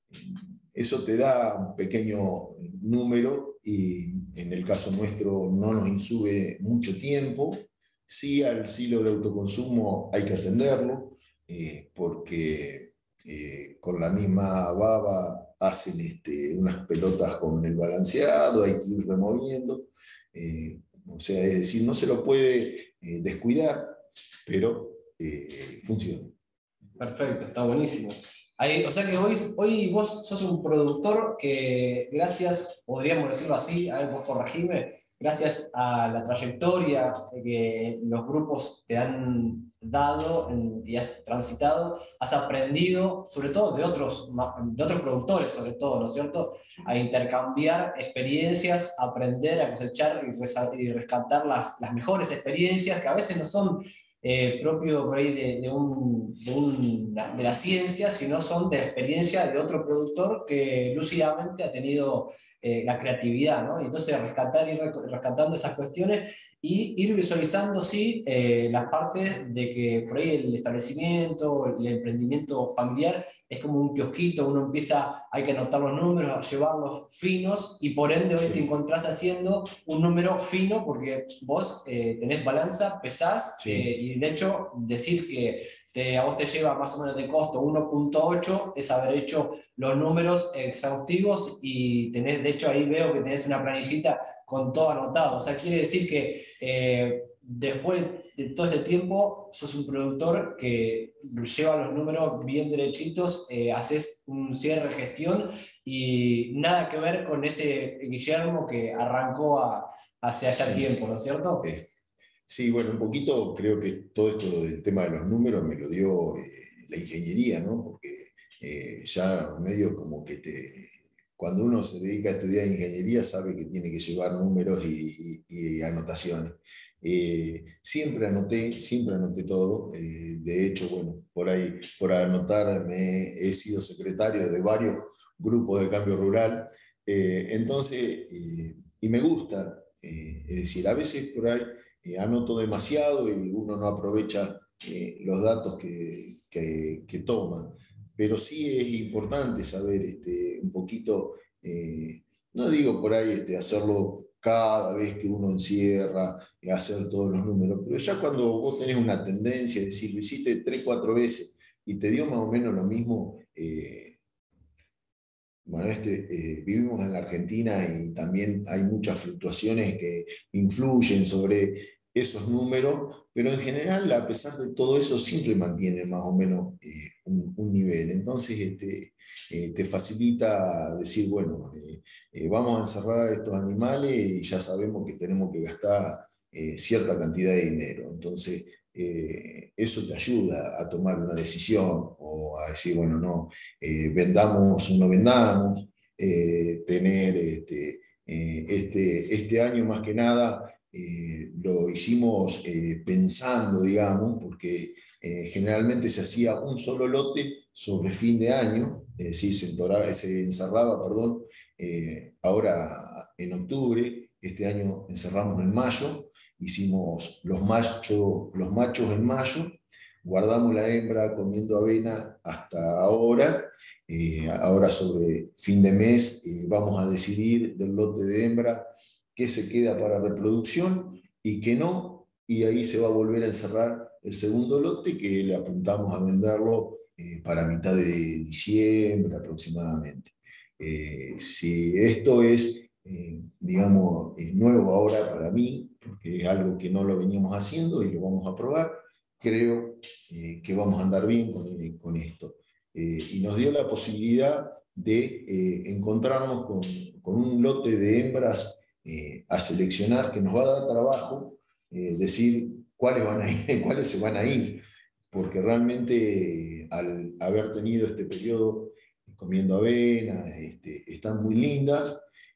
eso te da un pequeño número y en el caso nuestro no nos insube mucho tiempo. Sí, al silo de autoconsumo hay que atenderlo eh, porque eh, con la misma baba hacen este, unas pelotas con el balanceado, hay que ir removiendo. Eh, o sea, es decir, no se lo puede eh, descuidar, pero eh, funciona. Perfecto, está buenísimo. Ahí, o sea que hoy, hoy vos sos un productor que gracias, podríamos decirlo así, a ver, vos corregime, gracias a la trayectoria que los grupos te han dado en, y has transitado, has aprendido, sobre todo de otros, de otros productores, sobre todo, ¿no es cierto?, a intercambiar experiencias, aprender a cosechar y, y rescatar las, las mejores experiencias, que a veces no son Eh, propio por ahí de, de, un, de, un, de la ciencia, sino son de la experiencia de otro productor que lúcidamente ha tenido eh, la creatividad, ¿no? Y entonces rescatar y ir rescatando esas cuestiones y ir visualizando, sí, eh, las partes de que por ahí el establecimiento, el emprendimiento familiar es como un kiosquito, uno empieza, hay que anotar los números, llevarlos finos y por ende hoy te encontrás haciendo un número fino porque vos eh, tenés balanza, pesás Sí. eh, y de hecho decir que te, a vos te lleva más o menos de costo uno punto ocho es haber hecho los números exhaustivos y tenés, de hecho ahí veo que tenés una planillita con todo anotado, o sea, quiere decir que eh, después de todo este tiempo sos un productor que lleva los números bien derechitos, eh, haces un cierre de gestión y nada que ver con ese Guillermo que arrancó a, hace allá Sí. tiempo, ¿no es cierto? Eh, sí, bueno, un poquito creo que todo esto del tema de los números me lo dio eh, la ingeniería, ¿no? Porque eh, ya medio como que te... Cuando uno se dedica a estudiar ingeniería sabe que tiene que llevar números y, y, y anotaciones. Eh, siempre anoté, siempre anoté todo. Eh, de hecho, bueno, por ahí, por anotar, me he sido secretario de varios grupos de cambio rural. Eh, entonces, eh, y me gusta, eh, es decir, a veces por ahí eh, anoto demasiado y uno no aprovecha eh, los datos que, que, que toma. Pero sí es importante saber este, un poquito, eh, no digo por ahí este, hacerlo cada vez que uno encierra, hacer todos los números, pero ya cuando vos tenés una tendencia, es decir, lo hiciste tres, cuatro veces y te dio más o menos lo mismo, eh, bueno, este, eh, vivimos en la Argentina y también hay muchas fluctuaciones que influyen sobre esos números, pero en general, a pesar de todo eso, siempre mantiene más o menos eh, un, un nivel. Entonces, este, eh, te facilita decir, bueno, eh, eh, vamos a encerrar a estos animales y ya sabemos que tenemos que gastar eh, cierta cantidad de dinero. Entonces, eh, eso te ayuda a tomar una decisión o a decir, bueno, no, eh, vendamos o no vendamos, eh, tener este, eh, este, este año más que nada eh, lo hicimos eh, pensando, digamos, porque eh, generalmente se hacía un solo lote sobre fin de año, es decir, se, entoraba, se encerraba, perdón, eh, ahora en octubre, este año encerramos en mayo, hicimos los machos, los machos en mayo, guardamos la hembra comiendo avena hasta ahora, eh, ahora sobre fin de mes eh, vamos a decidir del lote de hembra qué se queda para reproducción y qué no, y ahí se va a volver a encerrar el segundo lote que le apuntamos a venderlo eh, para mitad de diciembre aproximadamente. Eh, si esto es, eh, digamos, es nuevo ahora para mí, porque es algo que no lo veníamos haciendo y lo vamos a probar, creo eh, que vamos a andar bien con, con esto. Eh, y nos dio la posibilidad de eh, encontrarnos con, con un lote de hembras eh, a seleccionar que nos va a dar trabajo, eh, decir cuáles, van a ir, cuáles se van a ir, porque realmente al haber tenido este periodo comiendo avena, este, están muy lindas.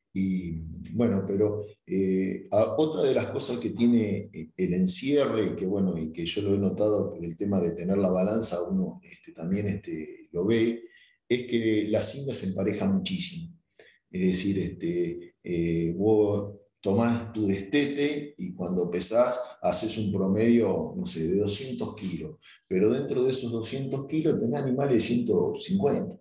Y bueno, pero eh, a, otra de las cosas que tiene el encierre, y que bueno, y que yo lo he notado por el tema de tener la balanza, uno este, también este, lo ve, es que las cintas se emparejan muchísimo. Es decir, este, eh, vos tomás tu destete y cuando pesás haces un promedio, no sé, de doscientos kilos, pero dentro de esos doscientos kilos tenés animales de ciento cincuenta.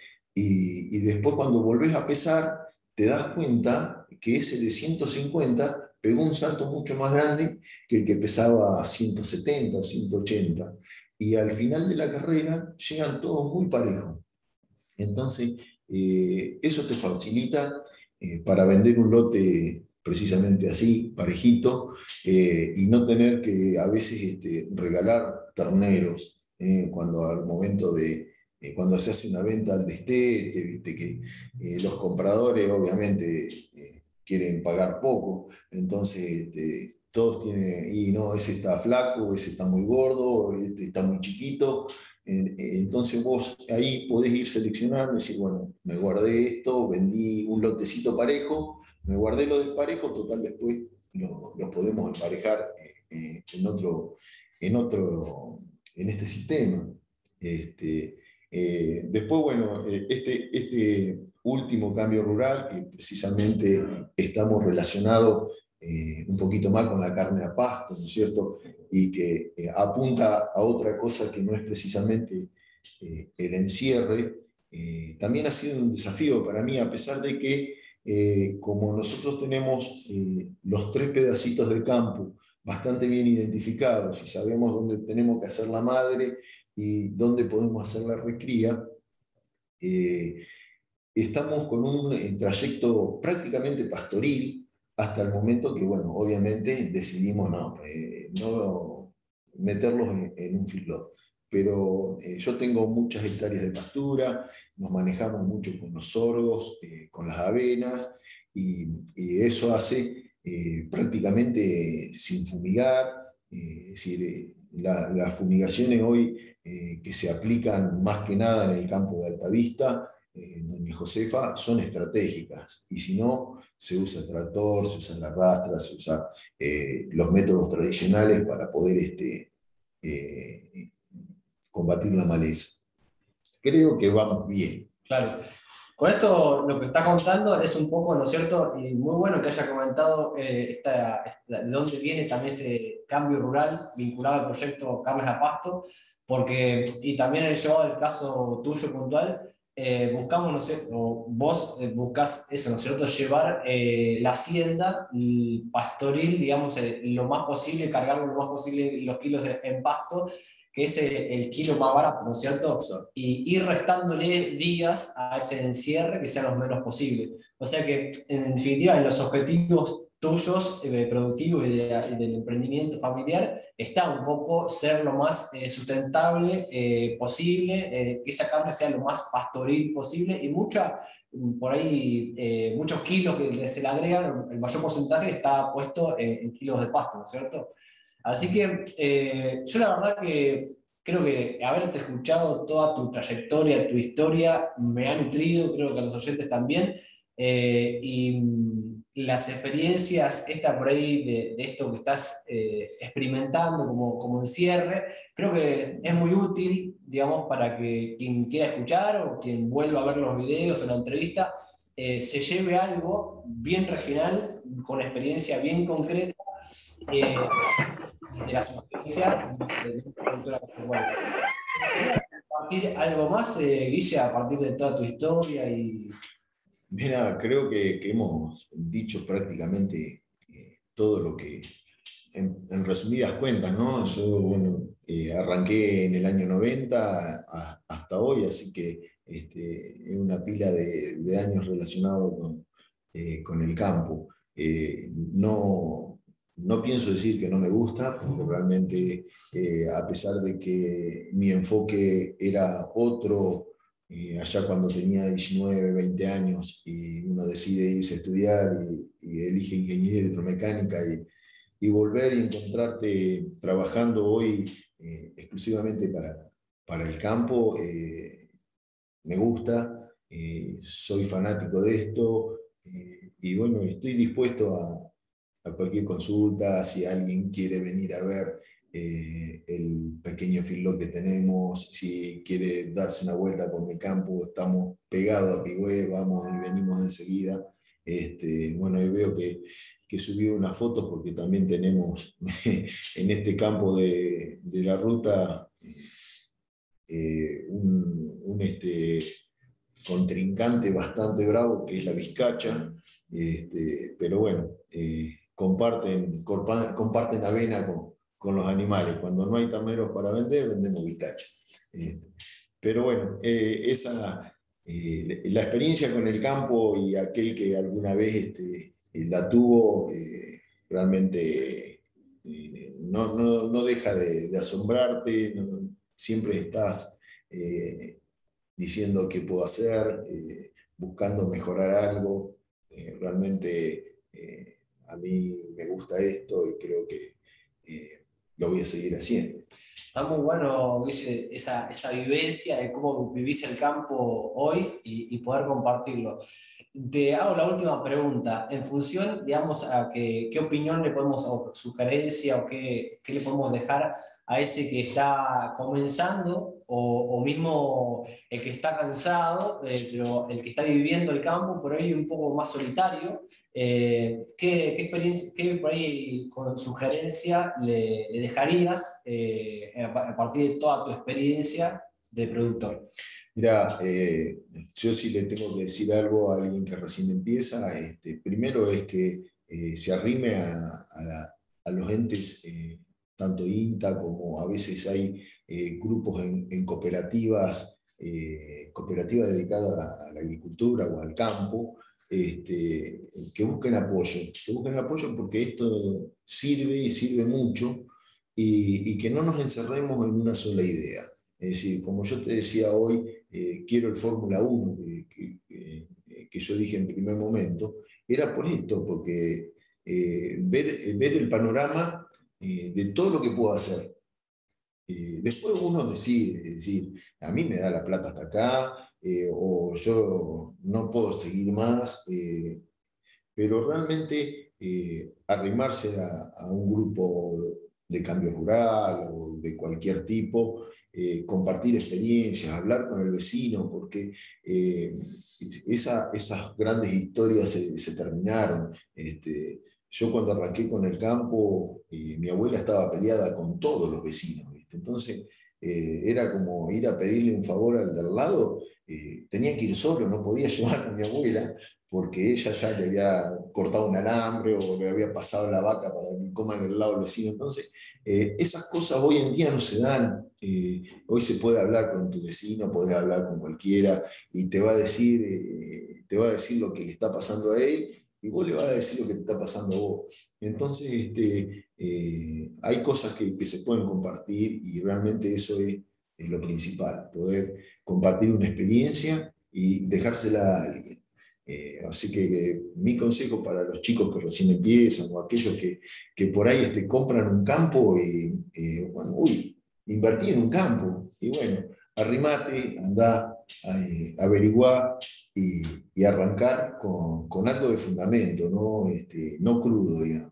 Y, y después cuando volvés a pesar, te das cuenta que ese de ciento cincuenta pegó un salto mucho más grande que el que pesaba ciento setenta o ciento ochenta. Y al final de la carrera llegan todos muy parejos. Entonces, eh, eso te facilita eh, para vender un lote precisamente así, parejito, eh, y no tener que a veces este, regalar terneros, eh, cuando al momento de, eh, cuando se hace una venta al destete, viste que eh, los compradores obviamente eh, quieren pagar poco, entonces este, todos tienen, y no, ese está flaco, ese está muy gordo, este está muy chiquito. Entonces vos ahí podés ir seleccionando y decir, bueno, me guardé esto, vendí un lotecito parejo, me guardé lo del parejo, total después lo, lo podemos emparejar eh, en, otro, en, otro, en este sistema. Este, eh, después, bueno, este, este último cambio rural, que precisamente estamos relacionados eh, un poquito más con la carne a pasto, ¿no es cierto? Y que eh, apunta a otra cosa que no es precisamente eh, el encierre, eh, también ha sido un desafío para mí, a pesar de que eh, como nosotros tenemos eh, los tres pedacitos del campo bastante bien identificados y sabemos dónde tenemos que hacer la madre y dónde podemos hacer la recría, eh, estamos con un eh, trayecto prácticamente pastoril hasta el momento que, bueno, obviamente decidimos no, eh, no meterlos en, en un feedlot. Pero eh, yo tengo muchas hectáreas de pastura, nos manejamos mucho con los sorgos, eh, con las avenas, y, y eso hace eh, prácticamente sin fumigar, eh, es decir, eh, la, las fumigaciones hoy eh, que se aplican más que nada en el campo de Altavista, Eh, doña Josefa, son estratégicas, y si no, se usa el tractor, se usan las rastras, se usan eh, los métodos tradicionales para poder este, eh, combatir la maleza. Creo que vamos bien. Claro. Con esto, lo que está contando es un poco, ¿no es cierto? Y muy bueno que haya comentado eh, esta, esta, de dónde viene también este cambio rural vinculado al proyecto Carnes a Pasto, porque, y también el llevado del caso tuyo puntual, eh, buscamos, no sé, o vos eh, buscás eso, ¿no es cierto? Llevar eh, la hacienda el pastoril, digamos, eh, lo más posible, cargarlo lo más posible los kilos en, en pasto, que es el, el kilo más barato, ¿no es cierto? Y ir restándole días a ese encierre que sean los menos posibles. O sea que, en definitiva, en los objetivos tuyos, eh, productivos y, de, y del emprendimiento familiar, está un poco ser lo más eh, sustentable eh, posible, eh, que esa carne sea lo más pastoril posible, y mucha, por ahí, eh, muchos kilos que se le agregan, el mayor porcentaje está puesto en, en kilos de pasto, ¿no es cierto? Así que eh, yo la verdad que creo que haberte escuchado toda tu trayectoria, tu historia, me ha nutrido, creo que a los oyentes también, eh, y las experiencias, esta por ahí de, de esto que estás eh, experimentando como, como encierre, creo que es muy útil, digamos, para que quien quiera escuchar o quien vuelva a ver los videos o la entrevista, eh, se lleve algo bien regional, con experiencia bien concreta, eh, de la sugerencia de la cultura agropecuaria. ¿Querías compartir algo más, eh, Guille, a partir de toda tu historia? Y... Mira, creo que, que hemos dicho prácticamente eh, todo lo que, en, en resumidas cuentas, ¿no? Yo, bueno, eh, arranqué en el año noventa a, hasta hoy, así que este, es una pila de, de años relacionados con, eh, con el campo. Eh, no, no pienso decir que no me gusta, porque realmente, eh, a pesar de que mi enfoque era otro, eh, allá cuando tenía diecinueve, veinte años, y uno decide irse a estudiar y, y elige ingeniería electromecánica y, y volver y encontrarte trabajando hoy eh, exclusivamente para, para el campo, eh, me gusta, eh, soy fanático de esto, eh, y bueno, estoy dispuesto a, a cualquier consulta, si alguien quiere venir a ver eh, el pequeño feedlot que tenemos, si quiere darse una vuelta por mi campo, estamos pegados a Pigüé, vamos y venimos enseguida. Este, bueno, ahí veo que, que subí unas fotos porque también tenemos en este campo de, de la ruta eh, un, un este, contrincante bastante bravo que es la vizcacha, este, pero bueno, eh, comparten, comparten avena con, con los animales. Cuando no hay terneros para vender, vendemos vizcacha. Eh, pero bueno, eh, esa, eh, la experiencia con el campo y aquel que alguna vez este, la tuvo, eh, realmente eh, no, no, no deja de, de asombrarte, no, siempre estás eh, diciendo qué puedo hacer, eh, buscando mejorar algo. Eh, realmente eh, a mí me gusta esto y creo que eh, lo voy a seguir haciendo. Está muy bueno, Guille, esa, esa vivencia de cómo vivís el campo hoy y, y poder compartirlo. Te hago la última pregunta. En función, digamos, a que, qué opinión le podemos, o sugerencia, o qué, qué le podemos dejar a ese que está comenzando, o, o mismo el que está cansado, eh, pero el que está viviendo el campo, por ahí un poco más solitario. Eh, ¿qué, qué, experiencia, qué por ahí con sugerencia le, le dejarías eh, a partir de toda tu experiencia de productor? Mira, eh, yo sí le tengo que decir algo a alguien que recién empieza. Este, primero es que eh, se arrime a, a, a los entes, eh, tanto INTA como a veces hay eh, grupos en, en cooperativas, eh, cooperativas dedicadas a, a la agricultura o al campo, este, que busquen apoyo, que busquen apoyo porque esto sirve y sirve mucho, y, y que no nos encerremos en una sola idea. Es decir, como yo te decía hoy, eh, quiero el Fórmula uno, que, que, que, que yo dije en primer momento, era por esto, porque eh, ver, ver el panorama eh, de todo lo que puedo hacer. Eh, después uno decide, es decir, a mí me da la plata hasta acá, eh, o yo no puedo seguir más, eh, pero realmente eh, arrimarse a, a un grupo de cambio rural o de cualquier tipo, eh, compartir experiencias, hablar con el vecino, porque eh, esa, esas grandes historias se, se terminaron. Este, yo cuando arranqué con el campo, eh, mi abuela estaba peleada con todos los vecinos, ¿viste? Entonces eh, era como ir a pedirle un favor al del lado, eh, tenía que ir solo, no podía llevar a mi abuela, porque ella ya le había cortado un alambre o le había pasado la vaca para que coma en el lado del vecino. Entonces, eh, esas cosas hoy en día no se dan. Eh, hoy se puede hablar con tu vecino, podés hablar con cualquiera y te va a decir, eh, te va a decir lo que le está pasando a él y vos le vas a decir lo que te está pasando a vos. Entonces, este, eh, hay cosas que, que se pueden compartir y realmente eso es, es lo principal, poder compartir una experiencia y dejársela a alguien. Eh, así que eh, mi consejo para los chicos que recién empiezan o aquellos que, que por ahí este, compran un campo y, eh, bueno, uy, invertí en un campo y bueno, arrimate, andá, eh, averiguá y, y arrancar con, con algo de fundamento, no, este, no crudo, digamos.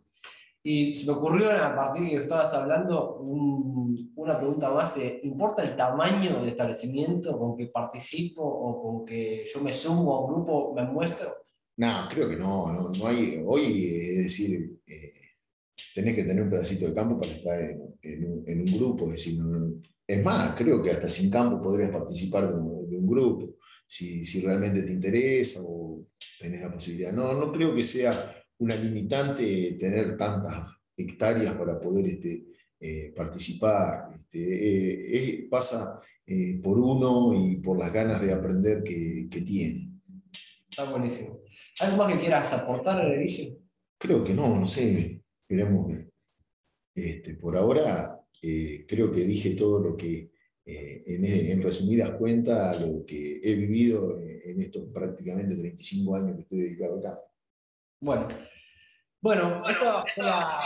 Y se me ocurrió a partir de que estabas hablando un, una pregunta más. Eh, ¿importa el tamaño del establecimiento con que participo o con que yo me sumo a un grupo, me muestro? No, creo que no, no, no hay, hoy es decir, eh, tenés que tener un pedacito de campo para estar en, en, un, en un grupo, es decir, no, es más, creo que hasta sin campo podrías participar de un, de un grupo, si, si realmente te interesa o tenés la posibilidad. No, no creo que sea una limitante tener tantas hectáreas para poder este, eh, participar. Este, eh, eh, pasa eh, por uno y por las ganas de aprender que, que tiene. Está buenísimo. ¿Algo más que quieras aportar, Guille? Creo que no, no sé, esperemos. Este, por ahora, eh, creo que dije todo lo que, eh, en, en resumidas cuentas, lo que he vivido en, en estos prácticamente treinta y cinco años que estoy dedicado acá. Bueno, bueno, esa fue la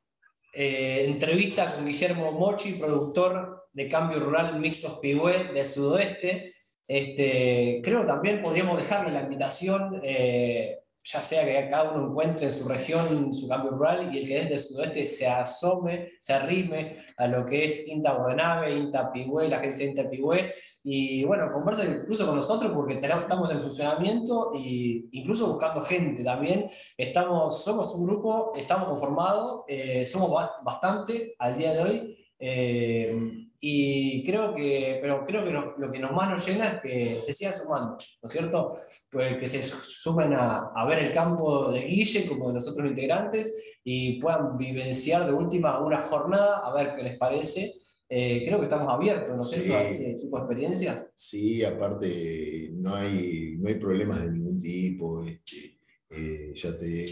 eh, entrevista con Guillermo Mochi, productor de Cambio Rural Mixtos Pigüé de Sudoeste. Este, creo que también podríamos dejarle la invitación, eh, ya sea que cada uno encuentre en su región su cambio rural y el que es de Sudoeste se asome, se arrime a lo que es INTA Bordenave, INTA Pigüé, la agencia INTA Pigüé, y bueno, conversa incluso con nosotros porque tenemos, estamos en funcionamiento e incluso buscando gente también. Estamos, somos un grupo, estamos conformados, eh, somos bastante al día de hoy. Eh, y creo que, pero creo que lo, lo que nos más nos llena es que se sigan sumando, ¿no es cierto? Pues que se sumen a, a ver el campo de Guille como de los otros integrantes y puedan vivenciar de última una jornada, a ver qué les parece. Eh, creo que estamos abiertos, ¿no es cierto?, a ese tipo de experiencias. Sí, aparte no hay, no hay problemas de ningún tipo. Este, eh, ya te,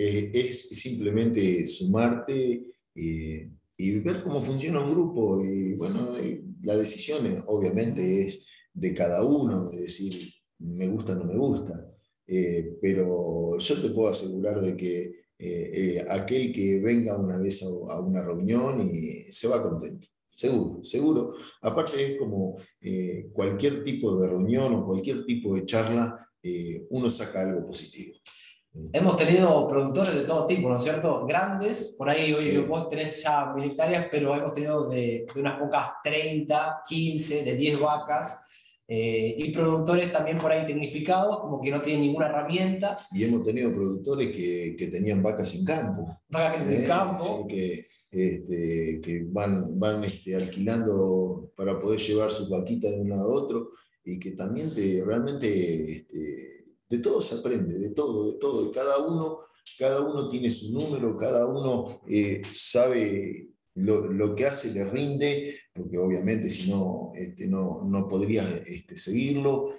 es, es simplemente sumarte eh, y ver cómo funciona un grupo. Y bueno, la decisión obviamente es de cada uno, de decir me gusta o no me gusta. Eh, pero yo te puedo asegurar de que eh, eh, aquel que venga una vez a, a una reunión y se va contento. Seguro, seguro. Aparte es como eh, cualquier tipo de reunión o cualquier tipo de charla, eh, uno saca algo positivo. Hemos tenido productores de todo tipo, ¿no es cierto? Grandes, por ahí hoy Sí. vos tenés ya mil hectáreas, pero hemos tenido de, de unas pocas treinta, quince, de diez vacas, eh, y productores también por ahí tecnificados, como que no tienen ninguna herramienta. Y hemos tenido productores que, que tenían vacas en campo. Vacas en ¿eh? campo. Sí, que, este, que van, van este, alquilando para poder llevar sus vaquitas de un lado a otro, y que también te, realmente este, de todo se aprende, de todo, de todo. Y cada uno, cada uno tiene su número, cada uno eh, sabe lo, lo que hace, le rinde, porque obviamente si no, este, no, no podría este, seguirlo.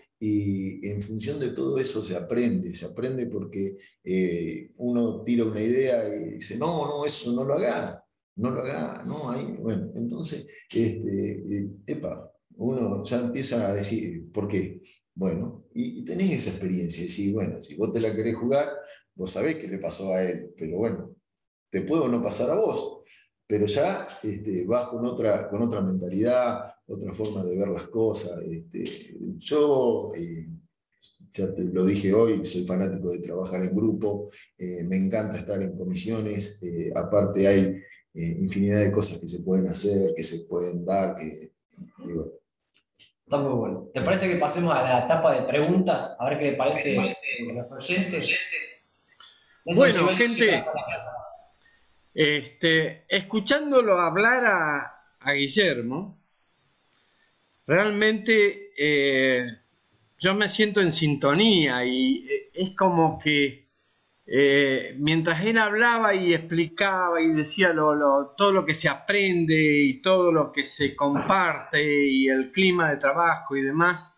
Y en función de todo eso se aprende, se aprende porque eh, uno tira una idea y dice, no, no, eso no lo haga, no lo haga, no, ahí, bueno, entonces, este, epa, uno ya empieza a decir, ¿por qué? Bueno, y, y tenés esa experiencia, y si, bueno, si vos te la querés jugar, vos sabés qué le pasó a él, pero bueno, te puede o no pasar a vos, pero ya este, vas con otra, con otra mentalidad, otra forma de ver las cosas. Este, yo, eh, ya te lo dije hoy, soy fanático de trabajar en grupo, eh, me encanta estar en comisiones, eh, aparte hay eh, infinidad de cosas que se pueden hacer, que se pueden dar, que, y bueno. Está muy bueno. ¿Te parece que pasemos a la etapa de preguntas? A ver qué le parece a los oyentes. Bueno, gente, este, escuchándolo hablar a, a Guillermo, realmente eh, yo me siento en sintonía y es como que eh, mientras él hablaba y explicaba y decía lo, lo, todo lo que se aprende y todo lo que se comparte y el clima de trabajo y demás,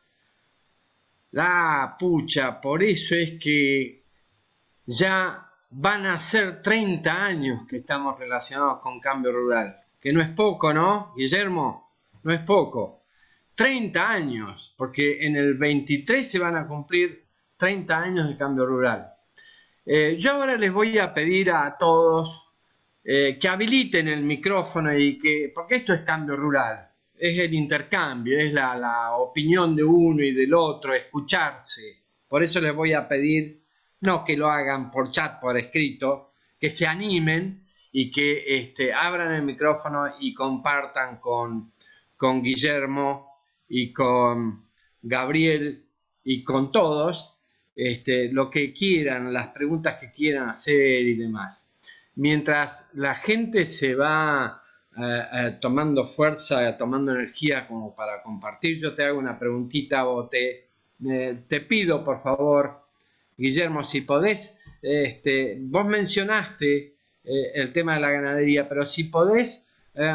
la pucha, por eso es que ya van a ser treinta años que estamos relacionados con Cambio Rural, que no es poco, ¿no, Guillermo? No es poco. treinta años, porque en el veintitrés se van a cumplir treinta años de Cambio Rural. Eh, yo ahora les voy a pedir a todos eh, que habiliten el micrófono y que, porque esto es Cambio Rural, es el intercambio, es la, la opinión de uno y del otro, escucharse. Por eso les voy a pedir, no que lo hagan por chat, por escrito, que se animen y que este, abran el micrófono y compartan con, con Guillermo y con Gabriel y con todos este, lo que quieran, las preguntas que quieran hacer y demás. Mientras la gente se va eh, eh, tomando fuerza, tomando energía como para compartir, yo te hago una preguntita o te, eh, te pido por favor, Guillermo, si podés, este, vos mencionaste eh, el tema de la ganadería, pero si podés eh,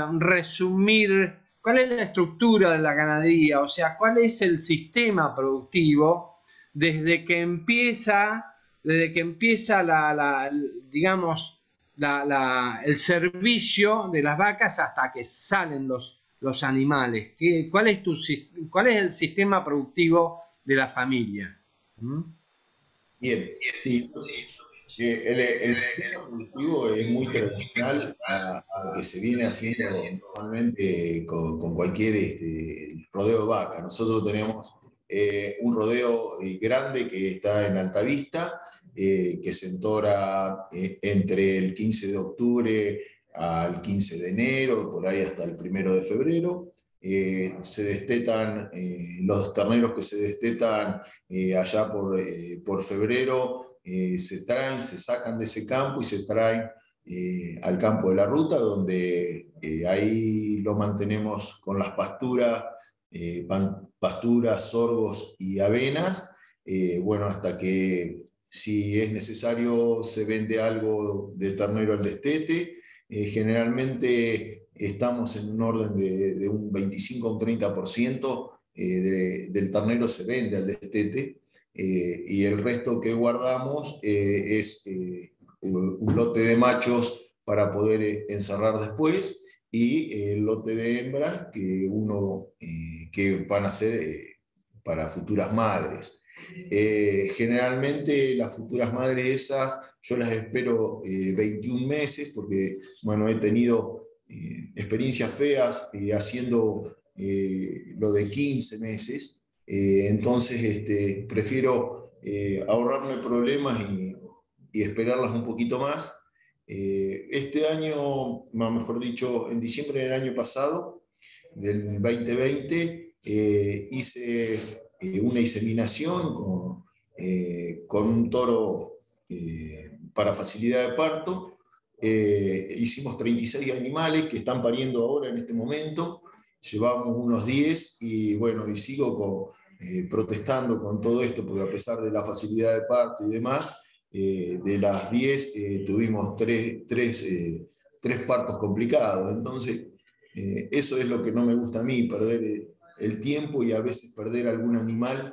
resumir cuál es la estructura de la ganadería, o sea, cuál es el sistema productivo desde que empieza, desde que empieza la, la digamos, la, la, el servicio de las vacas hasta que salen los, los animales. ¿Qué, cuál, es tu, ¿Cuál es el sistema productivo de la familia? ¿Mm? Bien, sí. Eh, El, el sistema productivo es muy tradicional a, a lo que se viene haciendo normalmente con, con cualquier este, rodeo de vaca. Nosotros tenemos eh, un rodeo eh, grande que está en Altavista, eh, que se entora eh, entre el quince de octubre al quince de enero, por ahí hasta el primero de febrero. Eh, se destetan eh, los terneros que se destetan eh, allá por, eh, por febrero. Eh, se traen, se sacan de ese campo y se traen eh, al campo de la ruta, donde eh, ahí lo mantenemos con las pasturas, eh, pan, pasturas, sorgos y avenas, eh, bueno, hasta que si es necesario se vende algo de ternero al destete. Eh, generalmente estamos en un orden de, de un veinticinco a un treinta por ciento eh, de, del ternero se vende al destete. Eh, y el resto que guardamos eh, es eh, un, un lote de machos para poder eh, encerrar después y eh, el lote de hembras que, uno, eh, que van a ser eh, para futuras madres. Eh, generalmente las futuras madres esas yo las espero eh, veintiún meses porque bueno, he tenido eh, experiencias feas eh, haciendo eh, lo de quince meses. Eh, entonces, este, prefiero eh, ahorrarme problemas y, y, esperarlas un poquito más. Eh, este año, mejor dicho, en diciembre del año pasado, del veinte veinte, eh, hice eh, una inseminación con, eh, con un toro eh, para facilidad de parto. Eh, hicimos treinta y seis animales que están pariendo ahora en este momento. Llevamos unos diez y bueno, y sigo con, eh, protestando con todo esto, porque a pesar de la facilidad de parto y demás, eh, de las diez eh, tuvimos tres, tres, eh, tres partos complicados. Entonces, eh, eso es lo que no me gusta a mí, perder el tiempo y a veces perder algún animal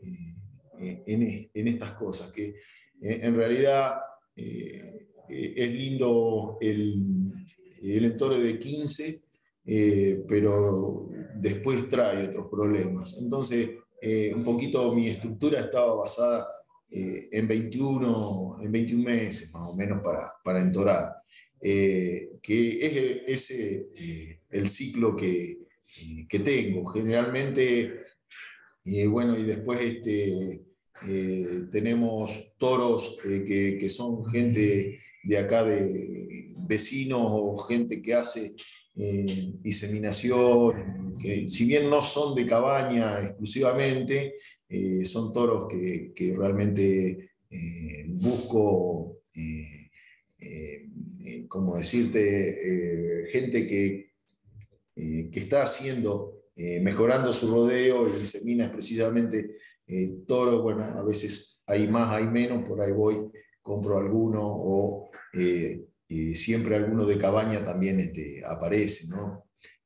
eh, en, en estas cosas, que eh, en realidad eh, es lindo el, el entore de quince, eh, pero después trae otros problemas. Entonces, eh, un poquito mi estructura estaba basada eh, en, veintiuno, en veintiún meses más o menos para, para entorar, eh, que es ese eh, el ciclo que, eh, que tengo. Generalmente, eh, bueno, y después este, eh, tenemos toros eh, que, que son gente de acá, de vecinos o gente que hace eh, inseminación, que si bien no son de cabaña exclusivamente, eh, son toros que, que realmente eh, busco, eh, eh, eh, como decirte, eh, gente que, eh, que está haciendo, eh, mejorando su rodeo y insemina precisamente eh, toros. Bueno, a veces hay más, hay menos, por ahí voy, compro alguno o eh, y siempre alguno de cabaña también este, aparece, ¿no?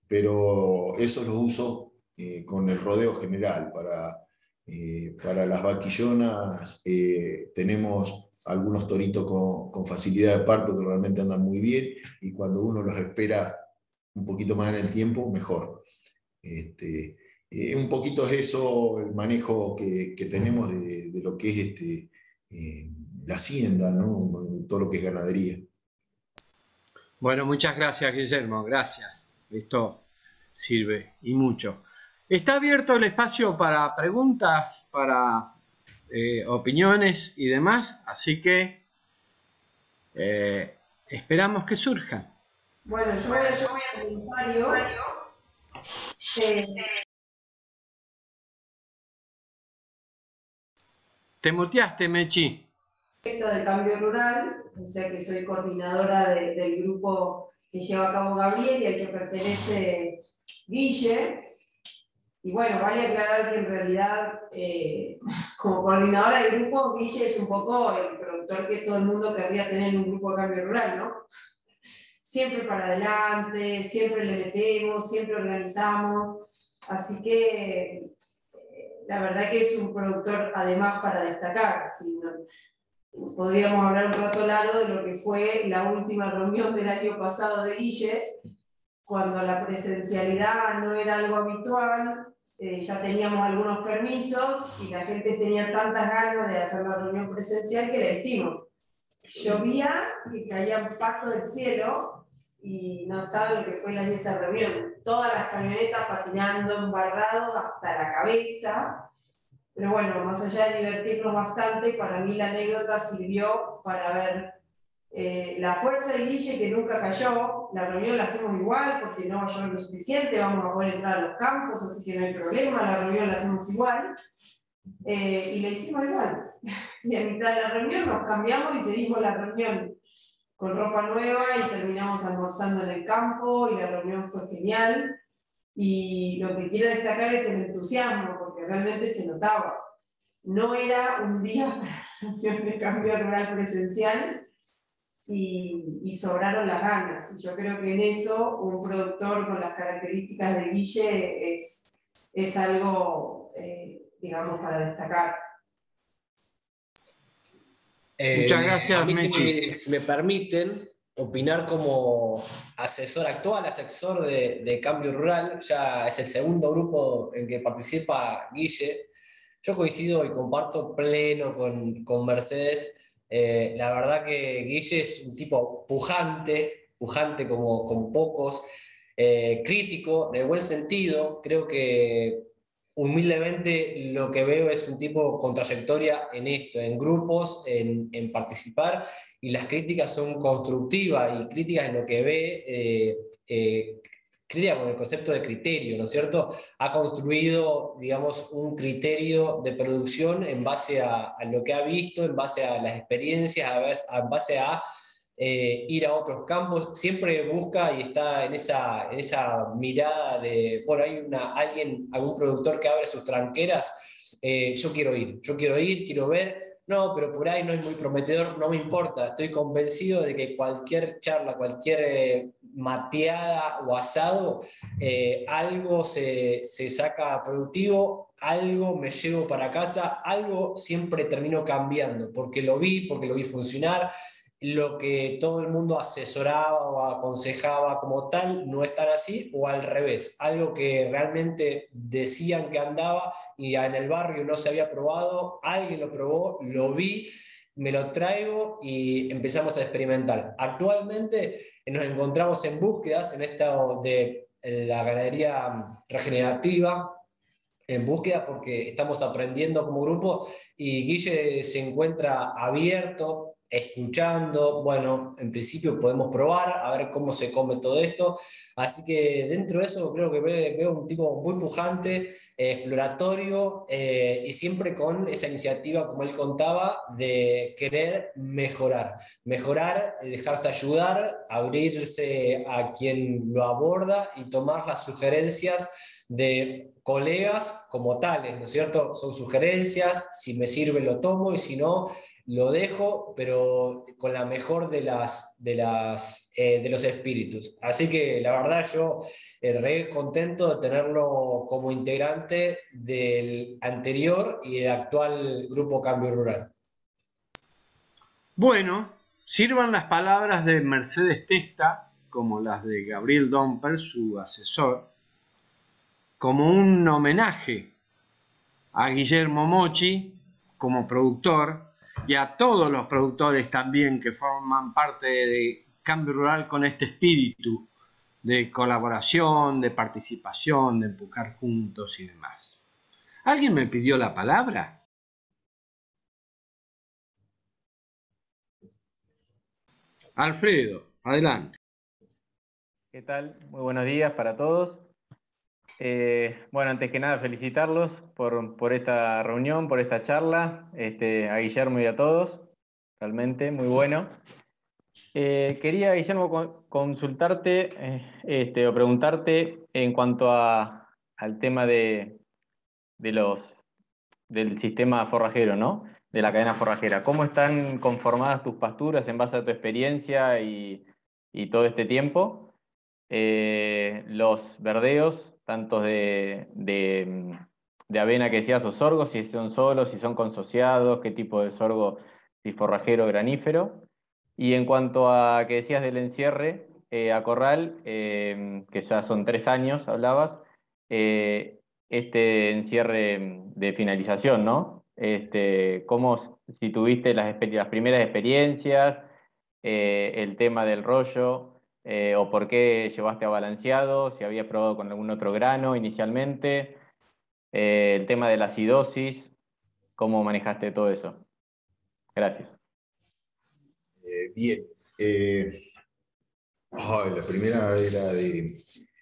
Pero eso lo uso eh, con el rodeo general. Para, eh, para las vaquillonas eh, tenemos algunos toritos con, con facilidad de parto que realmente andan muy bien y cuando uno los espera un poquito más en el tiempo, mejor. Este, eh, un poquito es eso el manejo que, que tenemos de, de lo que es este, eh, la hacienda, ¿no? Todo lo que es ganadería. Bueno, muchas gracias, Guillermo, gracias. Esto sirve y mucho. Está abierto el espacio para preguntas, para eh, opiniones y demás, así que eh, esperamos que surjan. Bueno, yo voy a hacer un comentario. Eh, Te muteaste, Mechi. de Cambio Rural, o sea que soy coordinadora de, del grupo que lleva a cabo Gabriel y al que pertenece Guille. Y bueno, vale aclarar que en realidad, eh, como coordinadora del grupo, Guille es un poco el productor que todo el mundo querría tener en un grupo de cambio rural, ¿no? Siempre para adelante, siempre le metemos, siempre organizamos, así que eh, la verdad que es un productor además para destacar. Así, ¿no? Podríamos hablar un rato largo de lo que fue la última reunión del año pasado de Guille, cuando la presencialidad no era algo habitual, eh, ya teníamos algunos permisos y la gente tenía tantas ganas de hacer la reunión presencial que la hicimos. Llovía y caían patos del cielo y no saben lo que fue la de esa reunión. Todas las camionetas patinando, embarrados hasta la cabeza. Pero bueno, más allá de divertirnos bastante, para mí la anécdota sirvió para ver eh, la fuerza de Guille, que nunca cayó. La reunión la hacemos igual porque no va a llover lo suficiente, vamos a poder entrar a los campos, así que no hay problema, la reunión la hacemos igual. Eh, y la hicimos igual. Y a mitad de la reunión nos cambiamos y seguimos la reunión con ropa nueva y terminamos almorzando en el campo y la reunión fue genial. Y lo que quiero destacar es el entusiasmo, porque realmente se notaba. No era un día para reunión de cambio rural presencial y, y sobraron las ganas. Y yo creo que en eso un productor con las características de Guille es, es algo, eh, digamos, para destacar. Eh, Muchas gracias, a mí, si Mechi. me, si me permiten opinar como asesor actual, asesor de, de Cambio Rural, ya es el segundo grupo en que participa Guille. Yo coincido y comparto pleno con, con Mercedes. Eh, la verdad que Guille es un tipo pujante, pujante como, como pocos, eh, crítico, de buen sentido. Creo que humildemente lo que veo es un tipo con trayectoria en esto, en grupos, en, en participar, y las críticas son constructivas y críticas en lo que ve, eh, eh, crítica con el concepto de criterio, ¿no es cierto? Ha construido, digamos, un criterio de producción en base a, a lo que ha visto, en base a las experiencias, en base a eh, ir a otros campos, siempre busca y está en esa, en esa mirada de, bueno, hay una, alguien, algún productor que abre sus tranqueras, eh, yo quiero ir, yo quiero ir, quiero ver, no, pero por ahí no es muy prometedor, no me importa, estoy convencido de que cualquier charla, cualquier eh, mateada o asado, eh, algo se, se saca productivo, algo me llevo para casa, algo siempre termino cambiando, porque lo vi, porque lo vi funcionar. Lo que todo el mundo asesoraba o aconsejaba como tal no es tan así, o al revés, algo que realmente decían que andaba y en el barrio no se había probado, alguien lo probó, lo vi, me lo traigo y empezamos a experimentar. Actualmente nos encontramos en búsquedas en esto de la ganadería regenerativa, en búsqueda porque estamos aprendiendo como grupo y Guille se encuentra abierto, escuchando. Bueno, en principio podemos probar a ver cómo se come todo esto, así que dentro de eso creo que veo un tipo muy pujante, eh, exploratorio, eh, y siempre con esa iniciativa, como él contaba, de querer mejorar, mejorar, dejarse ayudar, abrirse a quien lo aborda y tomar las sugerencias de colegas como tales, ¿no es cierto? Son sugerencias, si me sirve lo tomo y si no, lo dejo, pero con la mejor de, las, de, las, eh, de los espíritus. Así que la verdad yo eh, re contento de tenerlo como integrante del anterior y el actual Grupo Cambio Rural. Bueno, sirvan las palabras de Mercedes Testa, como las de Gabriel Domper, su asesor, como un homenaje a Guillermo Mochi como productor y a todos los productores también que forman parte de Cambio Rural con este espíritu de colaboración, de participación, de empujar juntos y demás. ¿Alguien me pidió la palabra? Alfredo, adelante. ¿Qué tal? Muy buenos días para todos. Eh, bueno, antes que nada felicitarlos por, por esta reunión, por esta charla, este, a Guillermo y a todos, realmente muy bueno. Eh, quería, Guillermo, consultarte eh, este, o preguntarte en cuanto a, al tema de, de los, del sistema forrajero, ¿no? de la cadena forrajera. ¿Cómo están conformadas tus pasturas en base a tu experiencia y, y todo este tiempo? Eh, los verdeos, tanto de, de, de avena que decías o sorgo, si son solos, si son consociados, qué tipo de sorgo, si forrajero o granífero. Y en cuanto a que decías del encierre, eh, a Corral, eh, que ya son tres años, hablabas, eh, este encierre de finalización, ¿no? Este, ¿cómo, si tuviste las, las primeras experiencias, eh, el tema del rollo, eh, o por qué llevaste a balanceado, si habías probado con algún otro grano inicialmente, eh, el tema de la acidosis, cómo manejaste todo eso? Gracias. Eh, bien. Eh, oh, la primera era de...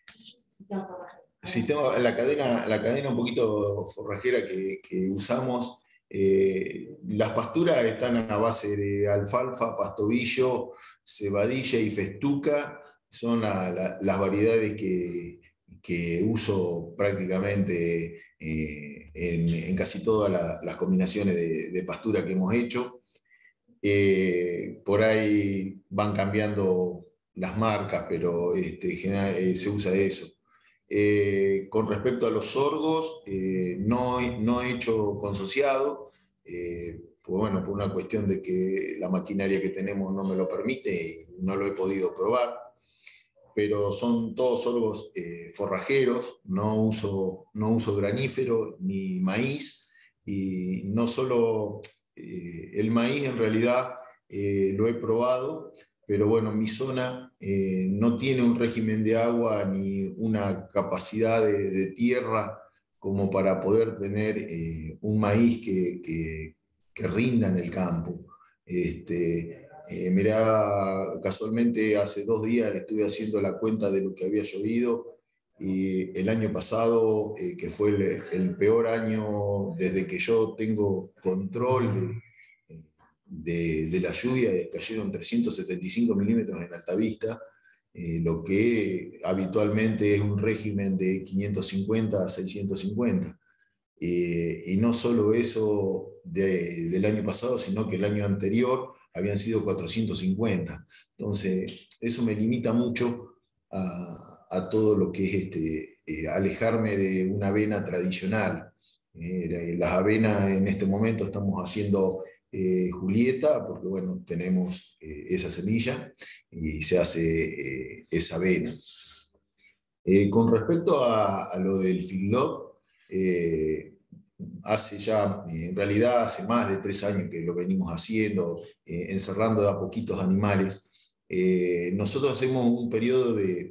Sistema, la, cadena, la cadena un poquito forrajera que, que usamos, eh, las pasturas están a base de alfalfa, pastobillo, cebadilla y festuca. Son la, la, las variedades que, que uso prácticamente eh, en, en casi todas la, las combinaciones de, de pastura que hemos hecho. Eh, por ahí van cambiando las marcas, pero este, en general eh, se usa eso. Eh, con respecto a los sorgos, eh, no, no he hecho consociado, eh, pues bueno, por una cuestión de que la maquinaria que tenemos no me lo permite y no lo he podido probar, pero son todos sorgos eh, forrajeros, no uso, no uso granífero ni maíz, y no solo eh, el maíz en realidad eh, lo he probado, pero bueno, mi zona eh, no tiene un régimen de agua ni una capacidad de, de tierra como para poder tener eh, un maíz que, que, que rinda en el campo. Este, eh, mirá, casualmente hace dos días estuve haciendo la cuenta de lo que había llovido, y el año pasado, eh, que fue el, el peor año desde que yo tengo control de, de, de la lluvia, cayeron trescientos setenta y cinco milímetros en Altavista, eh, lo que habitualmente es un régimen de quinientos cincuenta a seiscientos cincuenta. Eh, y no solo eso de, del año pasado, sino que el año anterior habían sido cuatrocientos cincuenta. Entonces, eso me limita mucho a, a todo lo que es este, eh, alejarme de una avena tradicional. Eh, las avenas en este momento estamos haciendo eh, Julieta, porque bueno, tenemos eh, esa semilla y se hace eh, esa avena. Eh, con respecto a, a lo del feedlot, eh, hace ya, en realidad hace más de tres años que lo venimos haciendo, eh, encerrando de a poquitos animales. Eh, nosotros hacemos un periodo de,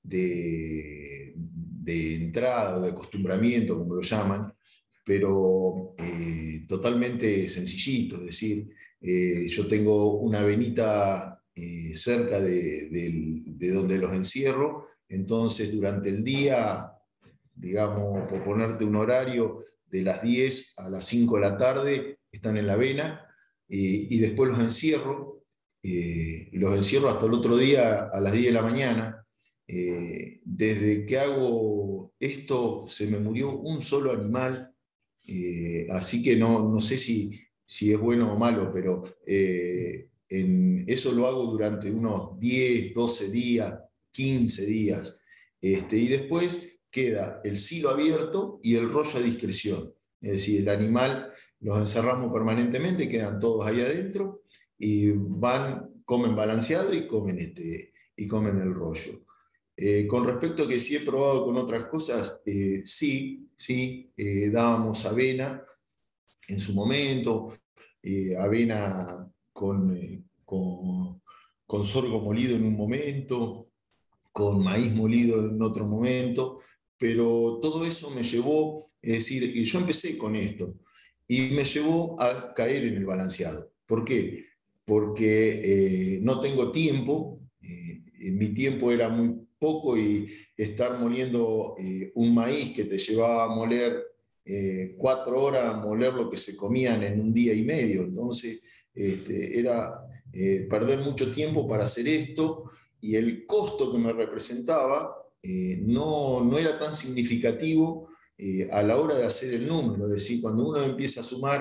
de, de entrada o de acostumbramiento, como lo llaman, pero eh, totalmente sencillito, es decir, eh, yo tengo una avenita eh, cerca de, de, de donde los encierro, entonces durante el día, digamos, por ponerte un horario, de las diez a las cinco de la tarde están en la avena, eh, y después los encierro, eh, los encierro hasta el otro día a las diez de la mañana. Eh, desde que hago esto se me murió un solo animal, eh, así que no, no sé si, si es bueno o malo, pero eh, en, eso lo hago durante unos diez, doce días, quince días, este, y después queda el silo abierto y el rollo a discreción. Es decir, el animal los encerramos permanentemente, quedan todos ahí adentro y van, comen balanceado y comen, este, y comen el rollo. Eh, con respecto a que si he probado con otras cosas, eh, sí, sí, eh, dábamos avena en su momento, eh, avena con, eh, con, con sorgo molido en un momento, con maíz molido en otro momento, pero todo eso me llevó, es decir, yo empecé con esto y me llevó a caer en el balanceado. ¿Por qué? Porque eh, no tengo tiempo, eh, mi tiempo era muy poco, y estar moliendo eh, un maíz que te llevaba a moler eh, cuatro horas, moler lo que se comían en un día y medio. Entonces, este, era eh, perder mucho tiempo para hacer esto, y el costo que me representaba eh, no, no era tan significativo eh, a la hora de hacer el número. Es decir, cuando uno empieza a sumar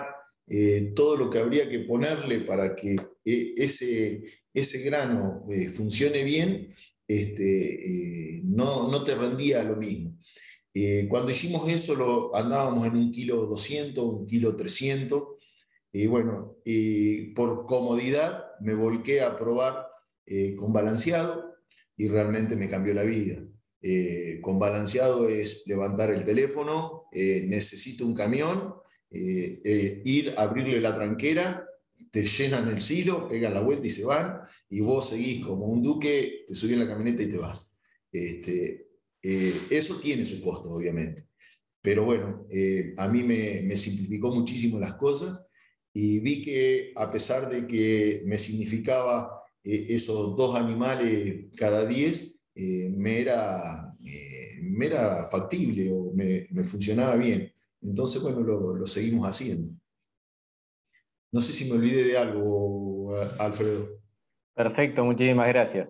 eh, todo lo que habría que ponerle para que eh, ese, ese grano eh, funcione bien, este, eh, no, no te rendía lo mismo. Eh, cuando hicimos eso lo, andábamos en un kilo doscientos, un kilo trescientos, y bueno, y por comodidad me volqué a probar eh, con balanceado y realmente me cambió la vida. Eh, con balanceado es levantar el teléfono, eh, necesito un camión, eh, eh, ir a abrirle la tranquera, te llenan el silo, pegan la vuelta y se van, y vos seguís como un duque, te subís en la camioneta y te vas. Este, eh, eso tiene su costo, obviamente. Pero bueno, eh, a mí me, me simplificó muchísimo las cosas y vi que a pesar de que me significaba eh, esos dos animales cada diez, eh, me, era, eh, me era factible o me, me funcionaba bien. Entonces, bueno, lo, lo seguimos haciendo. No sé si me olvidé de algo, Alfredo. Perfecto, muchísimas gracias.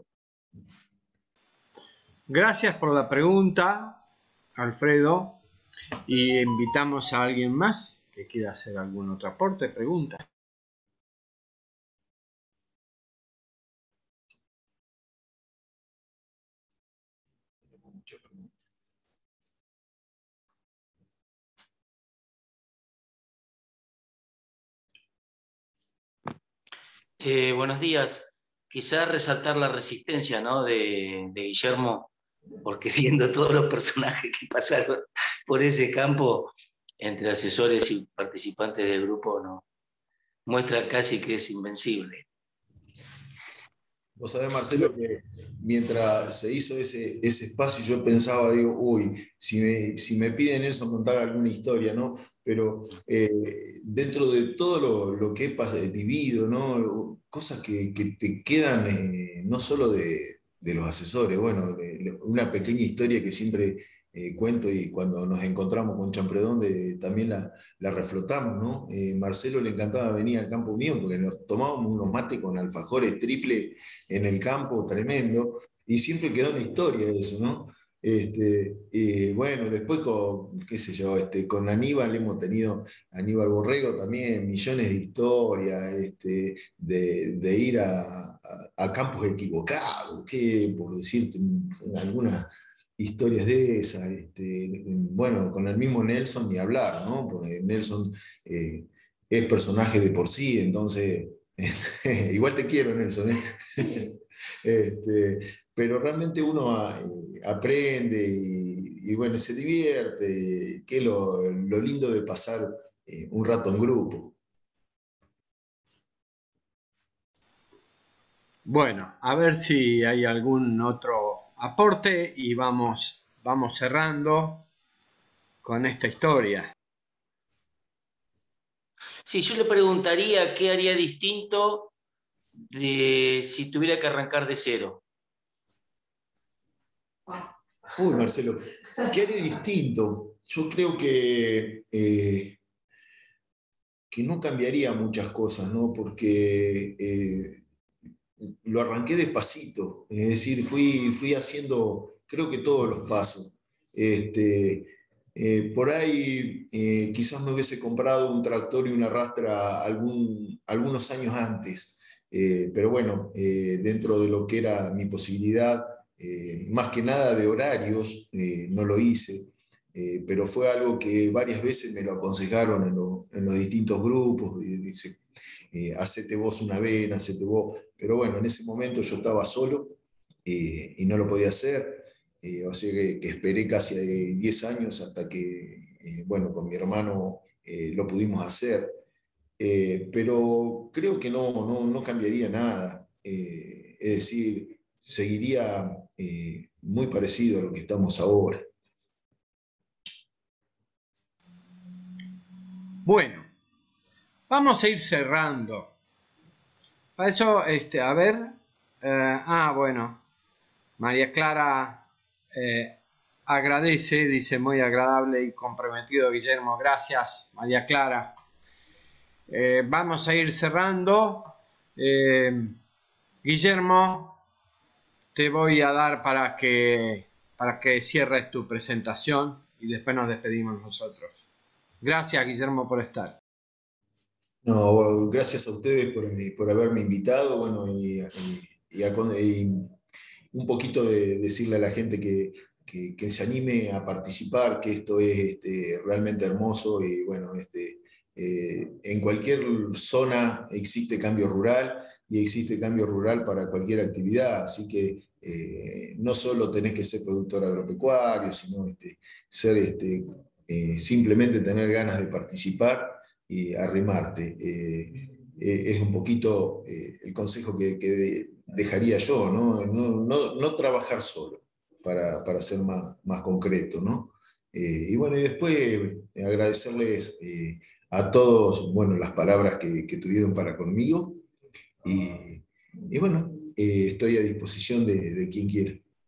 Gracias por la pregunta, Alfredo, y invitamos a alguien más que quiera hacer algún otro aporte, pregunta. Eh, buenos días. Quizás resaltar la resistencia, ¿no? de, de Guillermo, porque viendo todos los personajes que pasaron por ese campo, entre asesores y participantes del grupo, ¿no? Muestra casi que es invencible. Vos sabés, Marcelo, que mientras se hizo ese, ese espacio, yo pensaba, digo, uy, si me, si me piden eso, contar alguna historia, ¿no? Pero eh, dentro de todo lo, lo que he vivido, ¿no? Cosas que, que te quedan eh, no solo de, de los asesores, bueno, de, una pequeña historia que siempre eh, cuento y cuando nos encontramos con Champredón de, también la, la reflotamos, ¿no? Eh, Marcelo le encantaba venir al campo mío porque nos tomábamos unos mates con alfajores triple en el campo, tremendo, y siempre quedó una historia eso, ¿no? Este, y bueno, después con, qué sé yo, este, con Aníbal hemos tenido, Aníbal Borrego también, millones de historias, este, de, de ir a, a, a campos equivocados, que, por decirte algunas historias de esas, este, bueno, con el mismo Nelson ni hablar, ¿no? Porque Nelson eh, es personaje de por sí, entonces, igual te quiero, Nelson, ¿eh? Este, pero realmente uno a, eh, aprende y, y, bueno, se divierte, que es lo, lo lindo de pasar eh, un rato en grupo. Bueno, a ver si hay algún otro aporte y vamos, vamos cerrando con esta historia. Sí, yo le preguntaría qué haría distinto de, si tuviera que arrancar de cero. Uy, Marcelo, ¿qué haría distinto? Yo creo que, eh, que no cambiaría muchas cosas, ¿no? Porque eh, lo arranqué despacito, es decir, fui, fui haciendo, creo que todos los pasos. Este, eh, por ahí eh, quizás me hubiese comprado un tractor y una rastra algún, algunos años antes, eh, pero bueno, eh, dentro de lo que era mi posibilidad, eh, más que nada de horarios, eh, no lo hice. Eh, pero fue algo que varias veces me lo aconsejaron en, lo, en los distintos grupos, y dice, eh, hacete vos una vena, hacete vos, pero bueno, en ese momento yo estaba solo eh, y no lo podía hacer, eh, o sea que, que esperé casi diez años hasta que, eh, bueno, con mi hermano eh, lo pudimos hacer, eh, pero creo que no, no, no cambiaría nada, eh, es decir, seguiría eh, muy parecido a lo que estamos ahora. Bueno, vamos a ir cerrando. Para eso, este, a ver, eh, ah, bueno, María Clara eh, agradece, dice muy agradable y comprometido Guillermo, gracias María Clara. Eh, vamos a ir cerrando. Eh, Guillermo, te voy a dar para que, para que cierres tu presentación y después nos despedimos nosotros. Gracias, Guillermo, por estar. No, gracias a ustedes por, por haberme invitado, bueno, y, y, y, a, y un poquito de decirle a la gente que, que, que se anime a participar, que esto es este, realmente hermoso y bueno, este, eh, en cualquier zona existe cambio rural y existe cambio rural para cualquier actividad, así que eh, no solo tenés que ser productor agropecuario, sino este, ser, este, eh, simplemente tener ganas de participar y arrimarte. Eh, eh, es un poquito eh, el consejo que, que de, dejaría yo, ¿no? No, no, no trabajar solo, para, para ser más, más concreto, ¿no? Eh, y bueno, y después eh, agradecerles eh, a todos, bueno, las palabras que, que tuvieron para conmigo, y, y bueno, eh, estoy a disposición de, de quien quiera.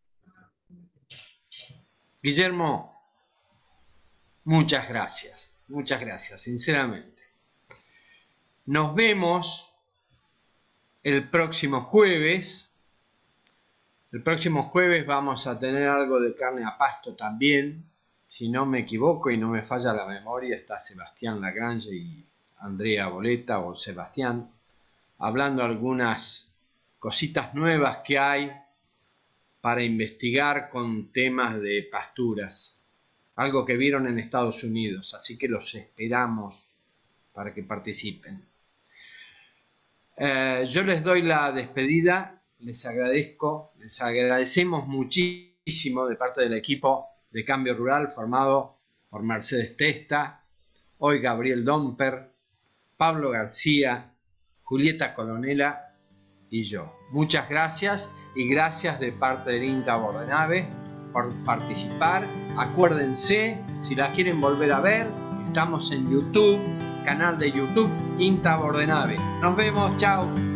Guillermo, muchas gracias, muchas gracias, sinceramente. Nos vemos el próximo jueves. El próximo jueves vamos a tener algo de carne a pasto también. Si no me equivoco y no me falla la memoria, está Sebastián Lagrange y Andrea Boleta o Sebastián, hablando algunas cositas nuevas que hay para investigar con temas de pasturas. Algo que vieron en Estados Unidos, así que los esperamos para que participen. Eh, yo les doy la despedida, les agradezco, les agradecemos muchísimo de parte del equipo de Cambio Rural formado por Mercedes Testa, hoy Gabriel Domper, Pablo García, Julieta Colonela y yo. Muchas gracias y gracias de parte del INTA Bordenave por participar. Acuérdense, si la quieren volver a ver, estamos en YouTube, canal de YouTube INTA Bordenave. Nos vemos, chao.